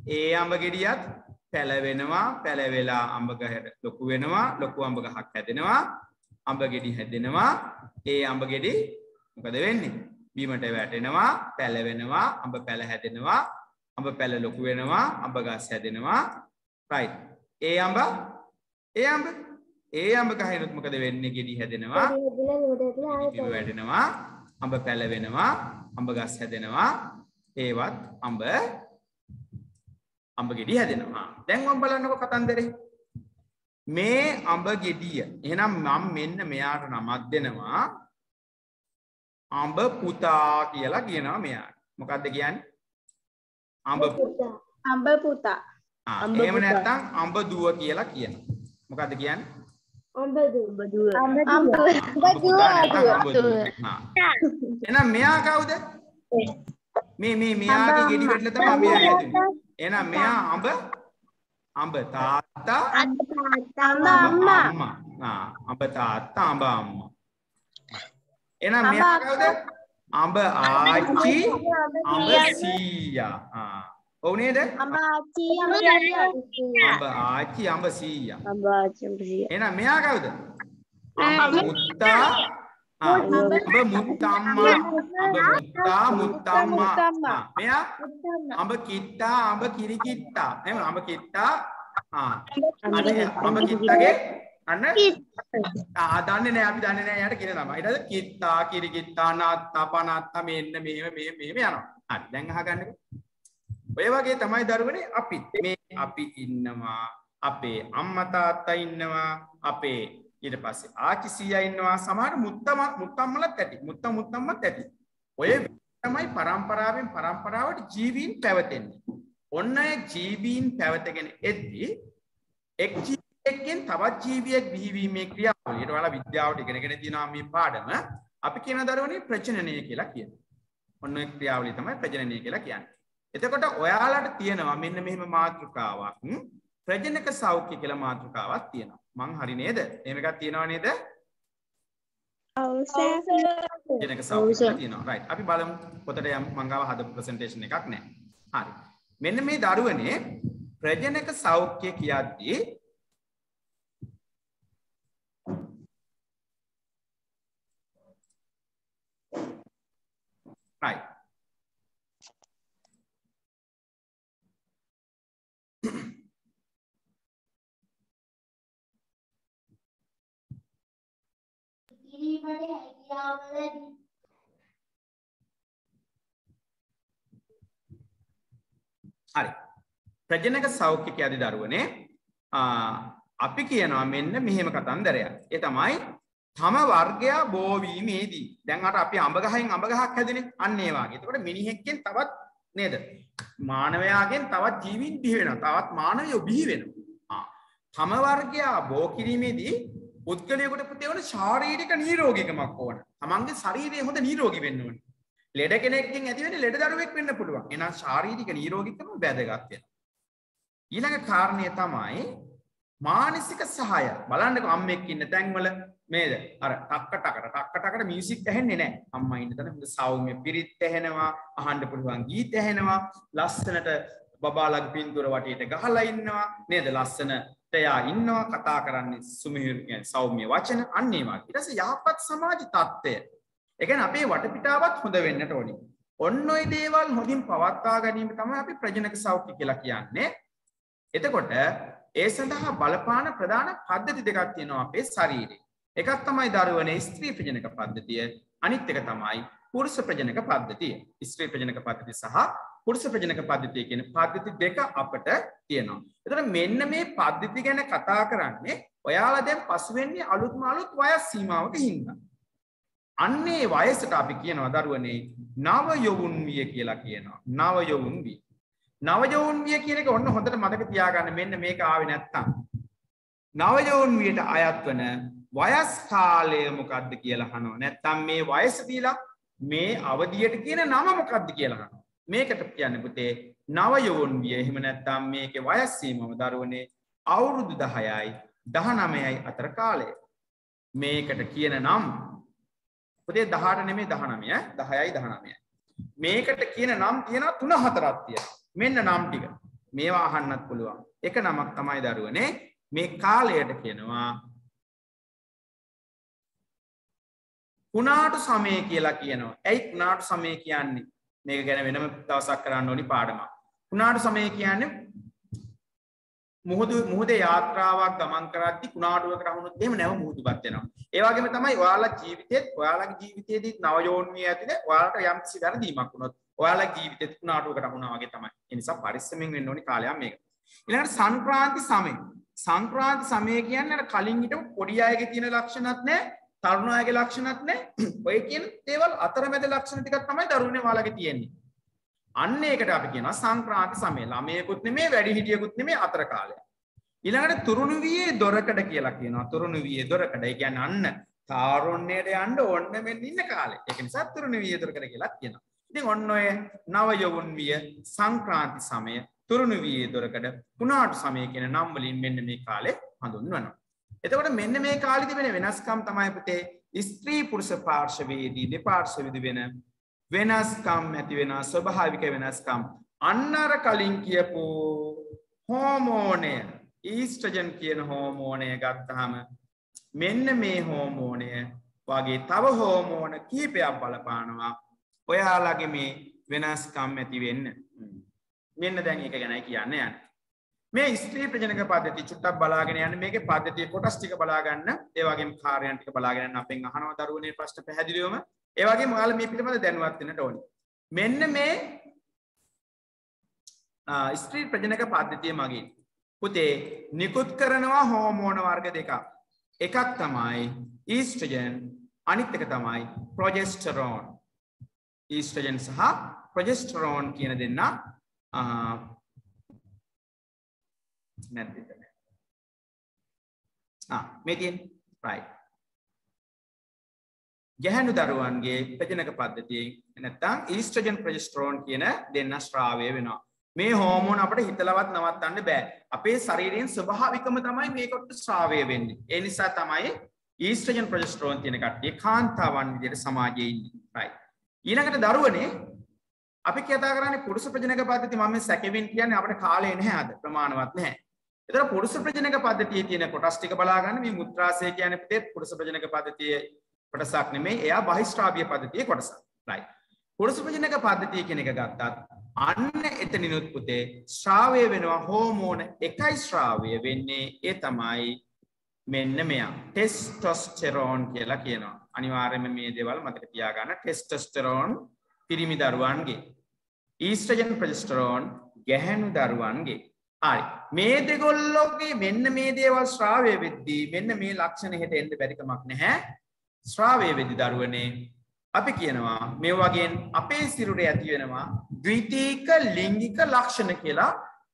ඒ අඹ ගෙඩියත් පැලවෙනවා. පැලවෙලා අඹ ගහට ලොකු වෙනවා. ලොකු අඹ ගහක් හැදෙනවා. අඹ ගෙඩි හැදෙනවා. ඒ අඹ ගෙඩි මොකද වෙන්නේ? බීමට වැටෙනවා. පැලවෙනවා. අඹ පැල හැදෙනවා. අඹ පැල ලොකු වෙනවා. අඹ ගස් හැදෙනවා. right. ඒ අඹ ගහිනුත් මොකද වෙන්නේ? ගෙඩි හැදෙනවා. ගෙඩි වැටෙනවා. අඹ පැල වෙනවා. අඹ ගස් හැදෙනවා. ඒවත් අඹ ගෙඩි හැදෙනවා. දැන් මම බලන්නකො කතන්දරේ. මේ අඹ ගෙඩිය. එහෙනම් මම මෙන්න මෙයාට නමක් දෙනවා. අඹ පුතා කියලා කියනවා මෙයාට. මොකද්ද කියන්නේ? අඹ පුතා. එහෙම නැත්නම් අඹ දුව කියලා කියනවා. මොකද්ද කියන්නේ? අඹ දුව. එහෙනම් මෙයා කවුද? මෙයාගේ ගෙඩි වෙట్లా තමයි මෙයා හැදුනේ. එහෙනම් මෙයා අඹ තාත්තා අම්මා. අඹ තාත්තා අඹ අම්මා. එහෙනම් මෙයා කවුද? අඹ ආච්චි අඹ සීයා. ඔව් නේද? අඹ ආච්චි අඹ සීයා. එහෙනම් මෙයා කවුද? අඹ මුත්තා අඹ මුත්තම්මා. මෙයා අඹ කිට්ටා අඹ කිරි කිට්ටා. එහෙනම් අඹ කිට්ටා අඹ කිට්ටාගේ අන්න දන්නේ නැහැ අපි දන්නේ නැහැ යාට කියන නම. ඊට පස්සේ කිට්ටා කිරි කිට්ටා නාත්තා පනාත්තා මෙන්න මෙහෙම යනවා. හරි දැන් අහගන්නකෝ. ඔය වගේ තමයි දරුවනේ අපිත්. මේ අපි ඉන්නවා. අපේ අම්මා තාත්තා ඉන්නවා. අපේ ඊට පස්සේ ආච්චි සීයා ඉන්නවා. සමහර මුත්තම්මලත් ඇති. මුත්තම්මත් ඇති. ඔය තමයි පරම්පරාවෙන් පරම්පරාවට ජීවීන් පැවතෙන්නේ. ඔන්න ඒ ජීවීන් පැවතගෙන එද්දී එක් ජීවියෙක්ගෙන් තවත් ජීවියෙක් බිහිවීමේ ක්‍රියාවලිය. ඊට වඩා විද්‍යාවට ඉගෙනගෙන තියෙනවා මේ පාඩම. අපි කියන දරුවනේ ප්‍රජනනය කියලා කියනවා. ඔන්න ඒ ක්‍රියාවලිය තමයි ප්‍රජනනය කියලා කියන්නේ. එතකොට ඔයාලට තියෙනවා මෙන්න මෙහෙම මාතෘකාවක්. ප්‍රජනක සෞඛ්‍ය කියලා මාතෘකාවක් තියෙනවා. මං හරි නේද? එහෙම එකක් තියෙනව නේද? ඔව් සර්. ප්‍රජනක සෞඛ්‍ය තියෙනවා. right. අපි බලමු පොතට යමු. මං ගාව හදපු ප්‍රසන්ටේෂන් එකක් නැහැ. හරි. මෙන්න මේ දරුවනේ ප්‍රජනක සෞඛ්‍ය කියද්දී right. හරි. ප්‍රජනක සෞඛ්‍ය කියද්දී දරුවනේ අපි කියනවා මෙන්න මෙහෙම කතන්දරයක්. ඒ තමයි තම වර්ගයා බෝ වීමේදී. දැන් අර අපි අඹ ගහෙන් අඹ ගහක් හැදුනේ. අන්න ඒ වගේ. එතකොට මිනිහෙක්ගෙන් තවත් නේද? මානවයාගෙන් තවත් ජීවීන් බිහි වෙනවා. තවත් මානවයෝ බිහි වෙනවා. තම වර්ගයා බෝ කිරීමේදී පුද්ගලයාට පුතේවන ශාරීරික නිරෝගීකමක් ඕන. තමන්ගේ ශරීරය හොඳ නිරෝගී වෙන්න ඕනේ. ලෙඩ කෙනෙක්ගෙන් ඇති වෙන්නේ ලෙඩ දරුවෙක් වෙන්න පුළුවන්. එහෙනම් ශාරීරික නිරෝගීකම වැදගත් වෙනවා. ඊළඟ කාරණය තමයි මානසික සහාය. බලන්නකෝ අම්මෙක් ඉන්න තැන්වල නේද? අර ටක්කට මියුසික් ඇහෙන්නේ නැහැ. අම්මා ඉන්න තැන හොඳ සෞම්‍ය පිරිත් ඇහෙනවා, අහන්න පුළුවන් ගීත ඇහෙනවා, ලස්සනට බබාලගේ පින්තූර වටේට ගහලා ඉන්නවා නේද? ලස්සනට යා ඉන්නවා, කතා කරන්නේ සුමිහිරි කියන්නේ සෞම්‍ය වචන අන්න ඒ වගේ. ඊට පස්සේ යහපත් සමාජ තත්ත්වය. ඒ කියන්නේ අපේ වටපිටාවත් හොඳ වෙන්නට ඕනේ. ඔන්න ඔය දේවල් හොඳින් පවත්වා ගැනීම තමයි අපි ප්‍රජනක සෞඛ්‍ය කියලා කියන්නේ. එතකොට ඒ සඳහා බලපාන ප්‍රධාන පද්ධති දෙකක් තියෙනවා අපේ ශරීරේ. එකක් තමයි දරුවනේ ස්ත්‍රී ප්‍රජනක පද්ධතිය. අනිත් එක තමයි පුරුෂ ප්‍රජනක පද්ධතිය. ස්ත්‍රී ප්‍රජනක පද්ධතිය සහ පුරුෂ ප්‍රජනක පද්ධතිය කියන පද්ධති දෙක අපට තියෙනවා. එතකොට මෙන්න මේ පද්ධති ගැන කතා කරන්නේ ඔයාලා දැන් පසු වෙන්නේ අලුත් වයස් සීමාවක හින්දා. අන්නේ වයසට අපි කියනවා දරුවනේ නව යොවුන් විය කියලා කියනවා. නව යොවුන් විය. නව යොවුන් විය කියන එක ඔන්න හොඳට මතක තියාගන්න. මෙන්න මේක ආවේ නැත්තම්. නව යොවුන් වියට අයත් වන වයස් කාලය මොකක්ද කියලා අහනවා. නැත්තම් මේ වයස දීලා මේ අවධියට කියන නම මොකක්ද කියලා අහනවා. මේකට කියන්නේ පුතේ නව යොවුන් විය. එහෙම නැත්තම් මේකේ වයස් සීමාව දරුවනේ අවුරුදු 10යි 19යි අතර කාලය. මේකට කියන නම් පුතේ 18 නෙමෙයි 19 10යි 19යි. මේකට කියන නම් තියෙනවා 3-4ක් තියෙනවා. මෙන්න නම් ටික. මේවා අහන්නත් පුළුවන්. එක නමක් තමයි දරුවනේ මේ කාලයට කියනවා කුණාටු සමය කියලා කියනවා. ඇයි කුණාටු සමය කියන්නේ? මේක ගැන වෙනම දවසක් කරන්න ඕනි පාඩමක්. කුණාටු සමය කියන්නේ මුහුදේ යාත්‍රාවක් ගමන් කරද්දී කුණාටුවකට අහුනොත් එහෙම නැව මුහුදුපත් වෙනවා. ඒ වගේම තමයි ඔයාලගේ ජීවිතයේදී නව යෝන්විය ඇතිද ඔයාලට යම් කිසි වැරදීමක් වුණොත් ඔයාලගේ ජීවිතේත් කුණාටුවකට අහුනා වගේ තමයි. ඒ නිසා පරිස්සමෙන් වෙන්න ඕනි කාලයක් මේක. ඊළඟට සංක්‍රාන්ති සමය. සංක්‍රාන්ති සමය කියන්නේ අර කලින් හිටපු පොඩි අයගේ තියෙන ලක්ෂණත් නැහැ, තරුණ අයගේ ලක්ෂණත් නැහැ. ඔය කියන දේවල් අතරමැද ලක්ෂණ ටිකක් තමයි දරුවනේ ඔයාලගේ තියෙන්නේ. අන්න ඒකට අපි කියනවා සංක්‍රාන්ති සමය. ළමයෙකුත් නෙමෙයි වැඩිහිටියෙකුත් නෙමෙයි අතර කාලයක්. ඊළඟට තුරුණු වියේ දොරකඩ කියලා කියනවා. තුරුණු වියේ දොරකඩ. ඒ කියන්නේ අන්න තාරුණ්‍යයට යන්න ඕන්න මෙන්න ඉන්න කාලේ. ඒක නිසා තුරුණු වියේ දොරකඩ කියලා කියනවා. ඉතින් ඔන්න ඔය නව යොවුන් විය සංක්‍රාන්ති සමය තුරුණු වියේ දොරකඩ කුණාටු සමය කියන නම් වලින් මෙන්න මේ කාලේ හඳුන්වනවා. එතකොට මෙන්න මේ කාලෙදි වෙන වෙනස්කම් තමයි පුතේ ස්ත්‍රී පුරුෂ පාර්ශවයේදී දෙපාර්ශවෙදි වෙන වෙනස්කම් ඇති වෙන ස්වභාවික වෙනස්කම්. අන්න අර කලින් කියපු හෝමෝනය ඊස්ට්‍රජන් කියන හෝමෝනය ගත්තාම මෙන්න මේ හෝමෝනය වගේ තව හෝමෝන කීපයක් බලපානවා ඔයාලගේ මේ වෙනස්කම් ඇති වෙන්න. මෙන්න දැන් ඒක ගැනයි කියන්න යන්නේ. මේ ස්ත්‍රී ප්‍රජනක පද්ධතිය චුට්ටක් බලාගෙන යන්න මේකේ පද්ධතිය කොටස් ටික බලා ගන්න. ඒ වගේම කාර්යයන් ටික බලාගෙන යන්න අපෙන් අහනවා දරුවනේ ප්‍රශ්න පැහැදිලිවම. ඒ වගේම ඔයාලා මේ පිළිබඳව දැනුවත් වෙන්නට ඕනේ. මෙන්න මේ ස්ත්‍රී ප්‍රජනක පද්ධතිය මගින් පුතේ නිකුත් කරනවා හෝමෝන වර්ග දෙකක්. එකක් තමයි ඊස්ට්‍රජන්, අනිත් එක තමයි ප්‍රොජෙස්ටරෝන්. ඊස්ට්‍රජන් සහ ප්‍රොජෙස්ටරෝන් කියන දෙන්නා නැද්ද? මේ තියෙන්නේ right. ගැහැණු දරුවන්ගේ ප්‍රජනක පද්ධතියෙන් නැත්නම් ඊස්ට්‍රජන් ප්‍රොජෙස්ටරෝන් කියන දෙන්න ශ්‍රාවය වෙනවා. මේ හෝමෝන අපිට හිතලවත් නවත්තන්න බෑ. අපේ ශරීරයෙන් ස්වභාවිකම තමයි මේකට ශ්‍රාවය වෙන්නේ. ඒ නිසා තමයි ඊස්ට්‍රජන් ප්‍රොජෙස්ටරෝන් තියෙන කට්ටිය කාන්තාවන් විදිහට සමාජයේ ඉන්නේ. right. ඊළඟට දරුවනේ අපි කතා කරන්නේ පුරුෂ ප්‍රජනක පද්ධතිය. මම මේ සැකෙමින් කියන්නේ අපිට කාලේ නැහැ අද ප්‍රමාණවත් නැහැ. ඒතර පුරුෂ ප්‍රජනක පද්ධතියේ තියෙන කොටස් ටික බලා ගන්න. මේ මුත්‍රාශය කියන්නේ පුතේ පුරුෂ ප්‍රජනක පද්ධතියේ කොටසක් නෙමෙයි. එයා බහිස්ත්‍රාවීය පද්ධතියේ කොටසක්. right. පුරුෂ ප්‍රජනක පද්ධතිය කියන එක ගත්තත් අන්න එතනිනුත් පුතේ ශ්‍රාවය වෙනවා හෝමෝන එකයි ශ්‍රාවය වෙන්නේ. ඒ තමයි මෙන්න මෙයා ටෙස්ටොස්ටෙරෝන් කියලා කියනවා. අනිවාර්යයෙන්ම මේ දේවල් මතක තියාගන්න. ටෙස්ටොස්ටෙරෝන් පිරිමි දරුවන්ගේ, ඊස්ට්‍රජන් ප්‍රොජෙස්ටරෝන් ගැහැණු දරුවන්ගේ. හරි. මේ දෙගොල්ලෝගේ මෙන්න මේ දේවල් ශ්‍රාවය වෙද්දී මෙන්න මේ ලක්ෂණ හෙට එන්න බැරි කමක් නැහැ. ශ්‍රාවය වෙද්දී දරුවනේ අපි කියනවා මේ වගේ අපේ සිරුරේ ඇති වෙනවා ද්විතීක ලිංගික ලක්ෂණ කියලා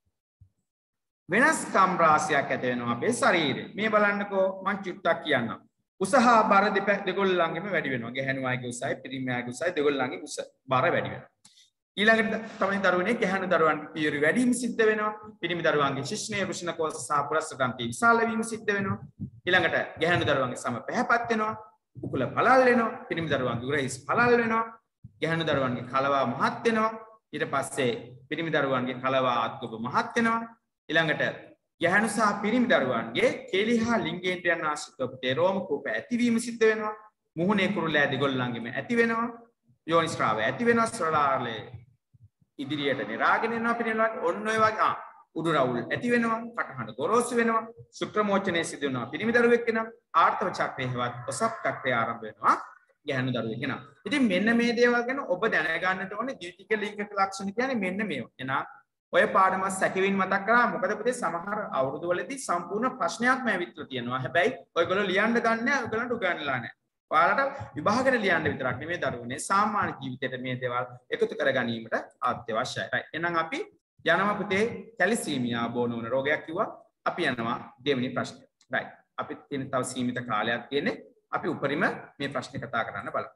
වෙනස්කම් රාශියක් ඇති වෙනවා අපේ ශරීරේ. මේ බලන්නකෝ මං චුට්ටක් කියන්නම්. උස හා බර දෙගොල්ලන්ගෙම වැඩි වෙනවා. ගැහැණු අයගේ උසයි පිරිමි අයගේ උසයි දෙගොල්ලන්ගේ උස බර වැඩි වෙනවා. ඊළඟට තමයි දරුවනේ ගැහැණු දරුවන්ගේ පියවර වැඩි වීම සිද්ධ වෙනවා. පිරිමි දරුවන්ගේ ශිෂ්ණීය වෘෂණකෝෂ සහ පුරස්ස ග්‍රන්ථි විශාල වීම සිද්ධ වෙනවා. ඊළඟට ගැහැණු දරුවන්ගේ සම පැහැපත් වෙනවා. උකුල පළල් වෙනවා. පිරිමි දරුවන්ගේ උරහිස් පළල් වෙනවා. ගැහැණු දරුවන්ගේ කලවා මහත් වෙනවා. ඊට පස්සේ පිරිමි දරුවන්ගේ කලවා අත්කොබ මහත් වෙනවා. ඊළඟට ගැහැණු සහ පිරිමි දරුවන්ගේ කෙලි හා ලිංගේන්ද්‍රයන් ආශ්‍රිතව පුතේ රෝම කූප ඇතිවීම සිද්ධ වෙනවා. මුහුණේ කුරුලෑ දෙගොල්ලන්ගෙම ඇති වෙනවා. යෝනිස්රාව ඇති වෙනවා. ස්‍රලාලේ ඉදිරියට නිරාගෙන යනවා පිළිවෙලක්. ඔන්න ඔය වගේ උඩු රවුල් ඇති වෙනවා. කටහඬ ගොරෝසු වෙනවා. ශුක්‍ර මෝචනයේ සිදු වෙනවා. පිරිමි දරුවෙක් වෙනවා. ආර්තව චක්‍රයේ හෙවත් ඔසප් චක්‍රය ආරම්භ වෙනවා. ගැහැණු දරුවෙක් වෙනවා. ඉතින් මෙන්න මේ දේවල් ගැන ඔබ දැනගන්නට ඕනේ. ද්විතීක ලිංගික ලක්ෂණ කියන්නේ මෙන්න මේවා. එහෙනම් ඔය පාඩම සැකෙවින් මතක් කරා. මොකද පුතේ සමහර අවුරුදු වලදී සම්පූර්ණ ප්‍රශ්නයක්ම ඇවිත්ලා තියෙනවා. හැබැයි ඔයගොල්ලෝ ලියන්න දන්නේ නැහැ. ඔයගොල්ලන්ට උගන්වලා නැහැ. ඔයාලට විභාගෙට ලියන්න විතරක් නෙමෙයි දරුවනේ සාමාන්‍ය ජීවිතේට මේ දේවල් එකතු කර ගැනීමට අත්‍යවශ්‍යයි. right. එහෙනම් අපි යනවා පුතේ කැල්සියමියා බෝනෝන රෝගයක් කිව්වා. අපි යනවා දෙවෙනි ප්‍රශ්නෙට. right. අපි තියෙන තව සීමිත කාලයක් තියෙන්නේ. අපි උපරිම මේ ප්‍රශ්නේ කතා කරන්න බලමු.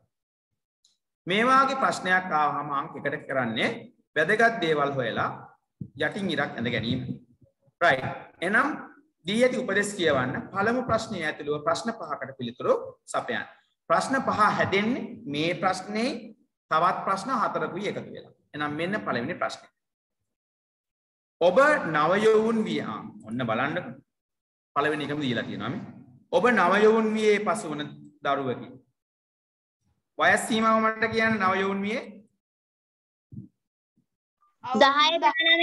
මේ වාගේ ප්‍රශ්නයක් ආවම අංක එකට කරන්නේ වැදගත් දේවල් හොයලා යටින් ඉරක් ඇඳ ගැනීම. right. එහෙනම් දී ඇති උපදෙස් කියවන්න පළමු ප්‍රශ්නය ඇතුළුව ප්‍රශ්න 5කට පිළිතුරු සපයන්න. ප්‍රශ්න 5 හැදෙන්නේ මේ ප්‍රශ්නේ තවත් ප්‍රශ්න 4කුයි එකතු වෙලා. එහෙනම් මෙන්න පළවෙනි ප්‍රශ්නේ. ඔබ නවයවුන් විය. ඔන්න බලන්න පළවෙනි එකම දීලා තියෙනවා මේ. ඔබ නවයවුන් වියේ පසු වන දරුවකි. වයස් සීමාව මට කියන්න නවයවුන් වියේ 10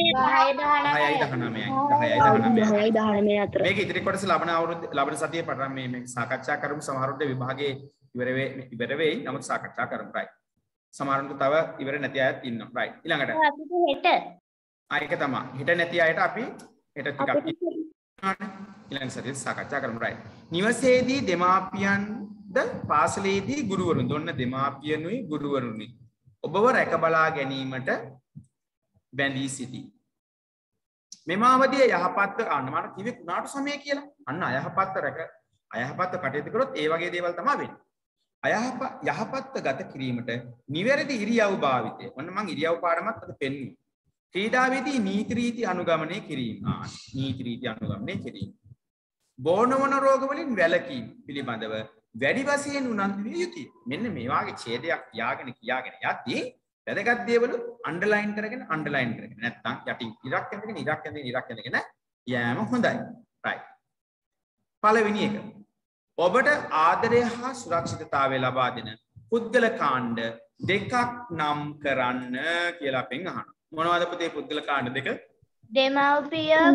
19 අතර. මේක ඉදිරි කොටස ලබන සතියේ පටන් මේ සාකච්ඡා කරමු. සමහරුන්ට විභාගයේ ඉවර වෙයි. නමුත් සාකච්ඡා කරමු. right. සමහරුන්ට තව ඉවර නැති අයත් ඉන්නවා. right. ඊළඟට අපිට හෙට ඒක තමයි. හෙට නැති අයට අපි හෙට ටිකක් ඊළඟ සතියේ සාකච්ඡා කරමු. right. නිවසේදී දෙමාපියන්ද පාසලේදී ගුරුවරුන් දොන්න දෙමාපියනුයි ගුරුවරුනි ඔබව රැක බලා ගැනීමට බැඳී සිටි. මෙම අවධිය යහපත්ව අන්න මට කිව්වේ කුණාටු සමය කියලා. අන්න අයහපත්ව කටයුතු කරොත් ඒ වගේ දේවල් තමයි වෙන්නේ. යහපත්ව ගත කිරීමට නිවැරදි ඉරියව් භාවිතය. ඔන්න මම ඉරියව් පාඩමත් අද පෙන්නුවේ. ක්‍රීඩාවේදී නීති රීති අනුගමනය කිරීම. නීති රීති අනුගමනය කිරීම. බෝනවන රෝග වලින් වැළකීම පිළිබඳව වැඩි වශයෙන් උනන්දු විය යුතුය. මෙන්න මේ වාගේ ඡේදයක් කියාගෙන යද්දී වැදගත් දේවල් අන්ඩර්ලයින් කරගෙන නැත්නම් යටින් ඉරක් ඇඳගෙන යෑම හොඳයි. right. පළවෙනි එක. ඔබට ආදරය හා සුරක්ෂිතතාවය ලබා දෙන පුද්ගල කාණ්ඩ දෙකක් නම් කරන්න කියලා අපෙන් අහනවා. මොනවද පුතේ පුද්ගල කාණ්ඩ දෙක? දෙමාපියන්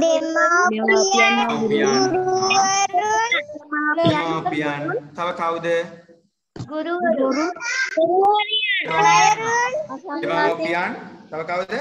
තව කවුද? ගුරුවරුන් දෙමාපියන් තව කවුද?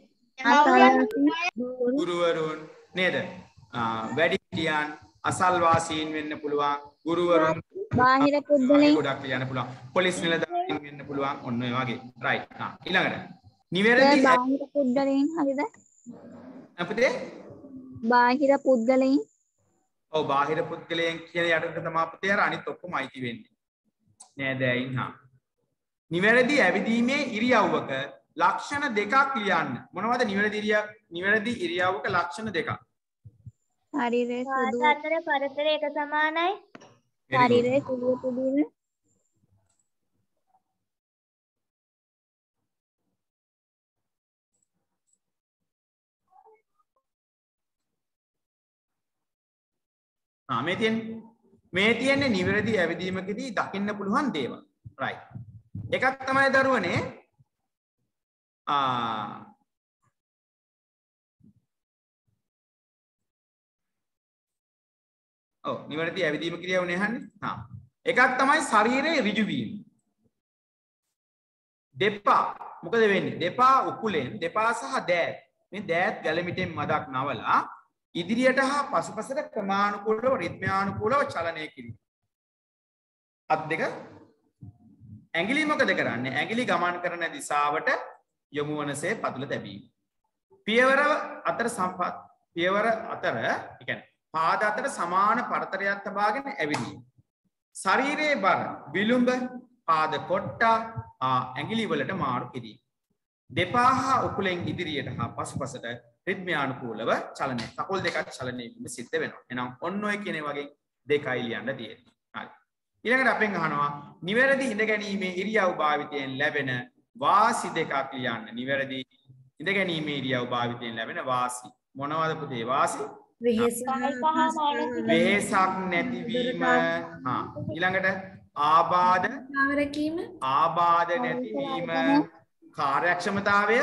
ගුරුවරුන් නේද? වැඩිහිටියන් අසල්වාසීන් වෙන්න පුළුවන්. ගුරුවරුන් බාහිර පුද්ගලයන් ගොඩක් කියන්න පුළුවන්. පොලිස් නිලධාරීන් වෙන්න පුළුවන්. ඔන්න ඔය වගේ. right. ඊළඟට නිවැරදි බාහිර පුද්ගලයන් හරිද? අපිට බාහිර පුද්ගලයන් ඔව් බාහිර පුද්ගලයන් කියන යටට තමයි පුතේ අර අනිත් ඔක්කොම අයිති වෙන්නේ. නේද ඇයින් නිවැරදි ඇවිදීමේ ඉරියව්වක ලක්ෂණ දෙකක් ලියන්න. මොනවද නිවැරදි ඉරියව්වක ලක්ෂණ දෙකක්? ශරීරයේ සුදු අතර පරතර එක සමානයි. ශරීරයේ සුදු පුදුම මේ තියෙන්නේ නිවැරදි ඇවිදීමකදී දකින්න පුළුවන් දේවල්. right. එකක් තමයි දරුවනේ නිවැරදි ඇවිදීම ක්‍රියාවනේ අහන්නේ. එකක් තමයි ශරීරයේ ඍජු වීම. දෙපා මොකද වෙන්නේ? දෙපා උකුලෙන් දෙපා සහ දෑත් මේ දෑත් ගැලමිටෙන් මදක් නවලා ඉදිරියට හා පසුපසට ක්‍රමානුකූලව රිද්මයානුකූලව චලනය කිරීම. අත් දෙක ඇඟිලි මොකද කරන්නේ? ඇඟිලි ගමන් කරන දිශාවට යොමු වනසේ පතුල තැබීම. පියවර අතර ඒ කියන්නේ පාද අතර සමාන පරතරයක් තබාගෙන ඇවිදීම. ශරීරයේ බර විලුඹ පාද කොට්ටා ඇඟිලි වලට මාරු කිරීම. දෙපා හා උකුලෙන් ඉදිරියට හා පසුපසට රිද්මයානුකූලව චලනය. කකුල් දෙකක් චලනය වීම සිද්ධ වෙනවා. එහෙනම් ඔන්න ඔය කියන වගේ දෙකයි ලියන්න තියෙන්නේ. හරි. ඊළඟට අපෙන් අහනවා නිවැරදි ඉඳ ගැනීමේ ඉරියව් භාවිතයෙන් ලැබෙන වාසි දෙකක් ලියන්න. නිවැරදි ඉඳ ගැනීමේ ඉරියව් භාවිතයෙන් ලැබෙන වාසි. මොනවද පුතේ වාසි? වෙහෙසක් නැතිවීම. ඊළඟට ආබාධ නැතිවීම. කාර්යක්ෂමතාවය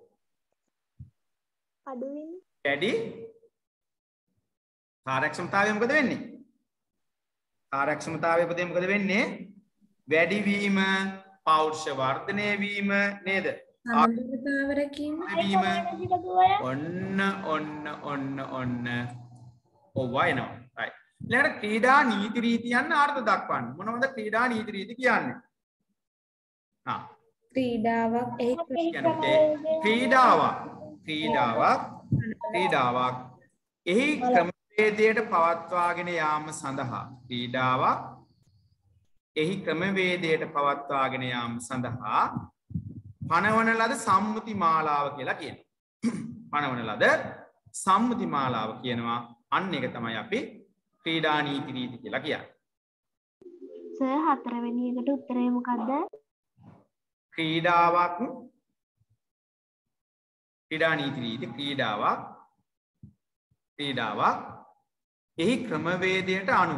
වැඩි. කාර්යක්ෂමතාවය මොකද වෙන්නේ? කාර්යක්ෂමතාවය පුතේ මොකද වෙන්නේ? වැඩි වීම, පෞරුෂ වර්ධනය වීම නේද? ඔන්න ඔව්වා එනවා. right. ඊළඟට ක්‍රීඩා නීති රීතියන් අර්ථ දක්වන්න. මොනවද ක්‍රීඩා නීති රීති කියන්නේ? ක්‍රීඩාවක් එහි ක්‍රමවේදයට පවත්වාගෙන යාම සඳහා පනවන ලද සම්මුති මාලාව කියලා කියනවා. පනවන ලද සම්මුති මාලාව කියනවා. අන්න එක තමයි අපි ක්‍රීඩා නීති රීති කියලා කියන්නේ. සර් හතරවෙනි එකට උත්තරේ මොකද්ද? ක්‍රීඩා නීති රීති ක්‍රීඩාවක් ක්‍රීඩාවක් එහි ක්‍රමවේදයට අනුව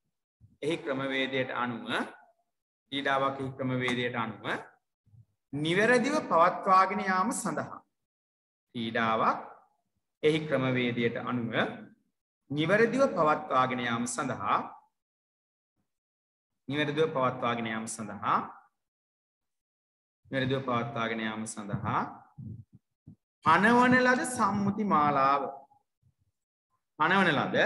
ක්‍රීඩාවක් එහි ක්‍රමවේදයට අනුව නිවැරදිව පවත්වාගෙන යාම සඳහා ක්‍රීඩාවක් එහි ක්‍රමවේදයට අනුව නිවැරදිව පවත්වාගෙන යාම සඳහා පනවන ලද සම්මුති මාලාව පනවන ලද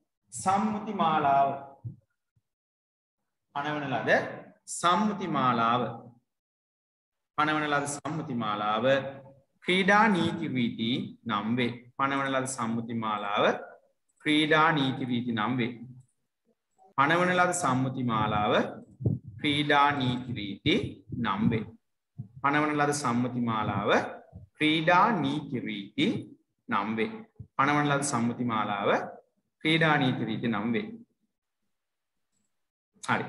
සම්මුති මාලාව ක්‍රීඩා නීති රීති නම් වේ. පනවන ලද සම්මුති මාලාව ක්‍රීඩා නීති රීති නම් වේ. පනවන ලද සම්මුති මාලාව ක්‍රීඩා නීති රීති නම් වේ. පනවන ලද සම්මුති මාලාව ක්‍රීඩා නීති රීති නම් වේ. පනවන ලද සම්මුති මාලාව ක්‍රීඩා නීති රීති නම් වේ. හරි.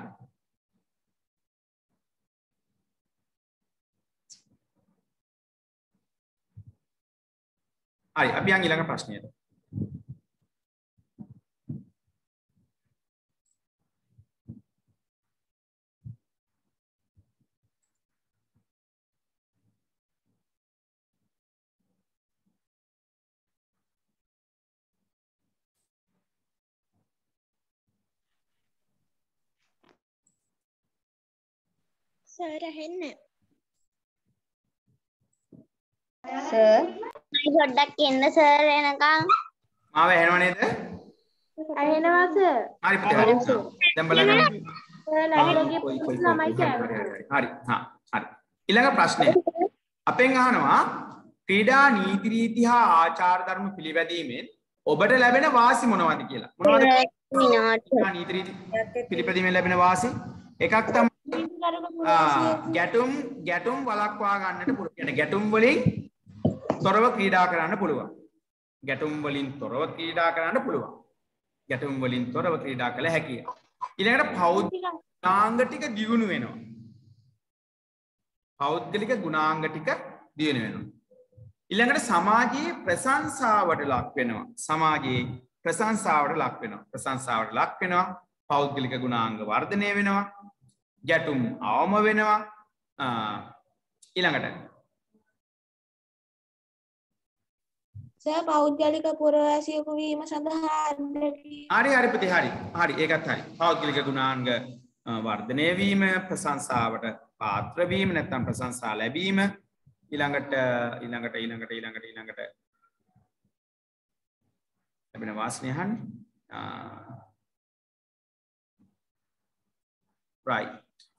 හරි අපි යන් ඊළඟ ප්‍රශ්නයට. සර් ඇහෙන්නේ සර් පොඩ්ඩක් එන්න සර් එනකම් මාව ඇහෙනව නේද? ඇහෙනවා සර්. හරි පුතේ හරි. දැන් බලන්න. හරි. හරි. ඊළඟ ප්‍රශ්නය. අපෙන් අහනවා ක්‍රීඩා නීති රීති හා ආචාර ධර්ම පිළිපැදීමෙන් ඔබට ලැබෙන වාසි මොනවද කියලා. මොනවද? නීති රීති පිළිපැදීමෙන් ලැබෙන වාසි එකක් තමයි ගැටුම් වළක්වා ගන්නට පුළුවන්. يعني ගැටුම් වලින් තොරව ක්‍රීඩා කරන්න පුළුවන්. ගැටුම් වලින් තොරව ක්‍රීඩා කරන්න පුළුවන්. ගැටුම් වලින් තොරව ක්‍රීඩා කළ හැකිය. ඊළඟට පෞද්ගලික ගුණාංග ටික දියුණු වෙනවා. පෞද්ගලික ගුණාංග ටික දියුණු වෙනවා. ඊළඟට සමාජයේ ප්‍රශංසාවට ලක් වෙනවා. සමාජයේ ප්‍රශංසාවට ලක් වෙනවා. ප්‍රශංසාවට ලක් වෙනවා. පෞද්ගලික ගුණාංග වර්ධනය වෙනවා. ගැටුම් අවම වෙනවා. ඊළඟට සර් පෞද්ගලික පුරවැසියෙකු වීම සඳහා හරි පුතේ හරි ඒකත් හරි. පෞද්ගලික ගුණාංග වර්ධනය වීම, ප්‍රශංසාවට පාත්‍ර වීම නැත්නම් ප්‍රශංසා ලැබීම, ඊළඟට ලැබෙන වාසනය අහන්නේ. right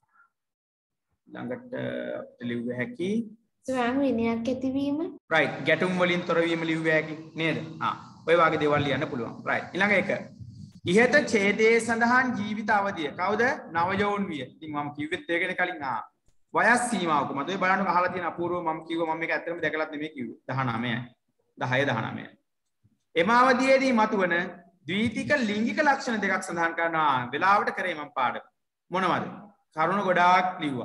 ළඟට ලිව්ව හැකි ස්වයං විනයක් ඇතිවීම right ගැටුම් වලින් තොර වීම ලිව්ව හැකි නේද? ඔය වගේ දේවල් ලියන්න පුළුවන්. right ඊළඟ එක ඉහත ඡේදයේ සඳහන් ජීවිත අවධිය කවුද? නවයෝන් විය. ඉතින් මම කිව්වෙත් ඒකනේ කලින් වයස් සීමාව කොහමද? ඔය බලන්න අහලා තියෙන අපූර්ව මම කිව්වා මම මේක ඇත්තටම දැකලත් නෙමෙයි කිව්වේ. 19යි 10 එම අවධියේදී මතුවන ද්විතීක ලිංගික ලක්ෂණ දෙකක් සඳහන් කරනවා. වෙලාවට කරේ මම පාඩම. මොනවද? කරුණ ගොඩාක් ලිව්වා.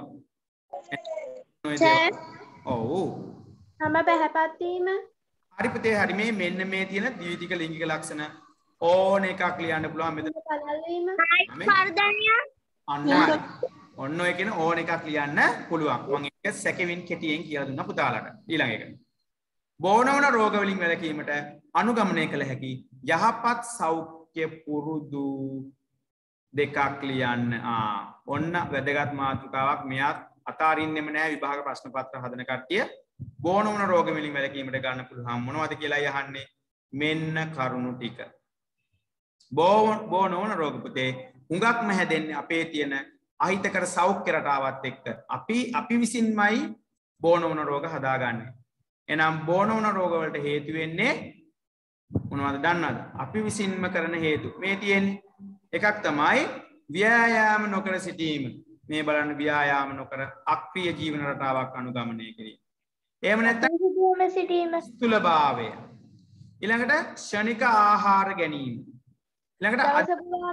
ඔව්. තම පැහැපත් වීම. හරි පුතේ හරි මේ මෙන්න මේ තියෙන ද්විතීක ලිංගික ලක්ෂණ ඕන එකක් ලියන්න පුළුවන් මෙතන. පළල් වීම. ඔන්න ඔය කියන ඕන එකක් ලියන්න පුළුවන්. මම ඒක සැකෙමින් කෙටියෙන් කියලා දුන්නා පුතාලට. ඊළඟ එක. බෝනවන රෝග වලින් වැළකීමට අනුගමනය කළ හැකි යහපත් සෞඛ්‍ය පුරුදු දෙකක් ලියන්න. ඔන්න වැදගත් මාතෘකාවක්. මෙයාත් අතාරින්නෙම නැහැ විභාග ප්‍රශ්න පත්‍ර හදන කට්ටිය. බෝනවන රෝග වලින් වැළකීමට ගන්න පුළුවන් මොනවද කියලා යහන්නේ. මෙන්න කරුණු ටික. බෝනවන රෝග පුතේ හුඟක්ම හැදෙන්නේ අපේ තියෙන අහිතකර සෞඛ්‍ය රටාවත් එක්ක. අපි විසින්මයි බෝනවන රෝග හදාගන්නේ. එනම් බෝනවන රෝග වලට හේතු වෙන්නේ මොනවද දන්නවද? අපි විසින්ම කරන හේතු. මේ තියෙන්නේ එකක් තමයි ව්‍යායාම නොකර සිටීම. මේ බලන්න ව්‍යායාම නොකර අක්‍රීය ජීවන රටාවක් අනුගමනය කිරීම. එහෙම නැත්නම් සිටීම. ස්ථූලභාවය. ඊළඟට ක්ෂණික ආහාර ගැනීම. ඊළඟට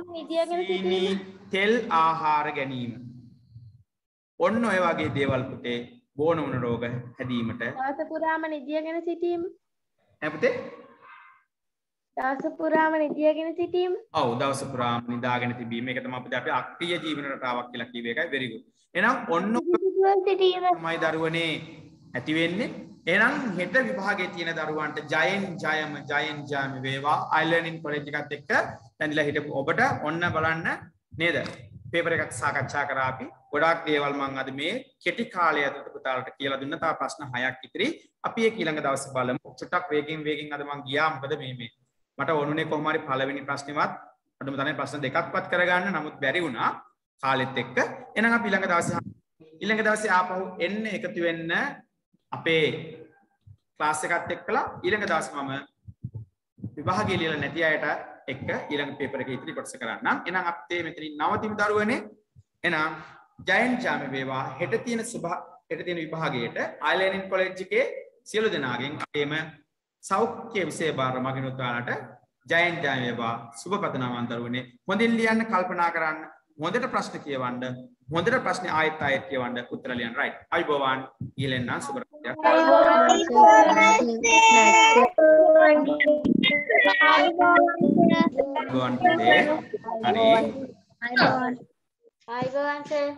තෙල් ආහාර ගැනීම. ඔන්න ඔය වගේ දේවල් පුතේ බෝනවන රෝග හැදීමට දවස පුරාම නිදියගෙන සිටීම. ඈ පුතේ දවස පුරාම නිදියගෙන සිටීම. ඔව් දවස පුරාම නිදාගෙන තිබීම. ඒක තමයි අපි අක්‍රීය ජීවන රටාවක් කියලා කිව්ව එකයි very good. එහෙනම් ඔන්න සිටීම. තමයි දරුවනේ ඇති වෙන්නේ. එහෙනම් හෙට විභාගයේ තියෙන දරුවන්ට ජයෙන් ජයම වේවා. iLearning college එකත් එක්ක දැන්ලා හිටපු ඔබට ඔන්න බලන්න නේද? පේපර් එකක් සාකච්ඡා කරා අපි. ගොඩාක් දේවල් මම අද මේ කෙටි කාලය ඇතුළත පුතාලට කියලා දුන්නා. තව ප්‍රශ්න 6ක් ඉතිරි. අපි ඒක ඊළඟ දවසේ බලමු. චුට්ටක් වේගෙන් අද මම ගියා. මොකද මේ මට ඕනුනේ කොහොම හරි පළවෙනි ප්‍රශ්නේවත් අඩුම තරමේ ප්‍රශ්න දෙකක්වත් කරගන්න. නමුත් බැරි වුණා කාලෙත් එක්ක. එහෙනම් අපි ඊළඟ දවසේ ආපහු එන්න එකතු වෙන්න අපේ ක්ලාස් එකත් එක්කලා ඊළඟ දවසේ මම විභාගයේ ලියලා නැති අයට එක්ක ඊළඟ පේපර් එකේ ඉතිරි කොටස කරන්නම්. එහෙනම් අපේ මෙතනින් නවතිමු දරුවනේ. එහෙනම් ජයෙන් ජාම වේවා. හෙට තියෙන විභාගයට iLearning college එකේ සියලු දෙනාගෙන් අපේම සෞඛ්‍ය විෂය බාර මගින් උත්සාහලට ජයෙන් ජාම වේවා. සුබ පතනවා දරුවනේ. හොඳින් ලියන්න කල්පනා කරන්න. හොඳට ප්‍රශ්න කියවන්න. හොඳට ප්‍රශ්න ආයෙත් කියවන්න උත්තර ලියන්න. right. අයිබෝවන් ඊළෙන්න සුබ රාත්‍රියක්. අයිබෝවන්. හරි. ආයිබෝවන් සර්.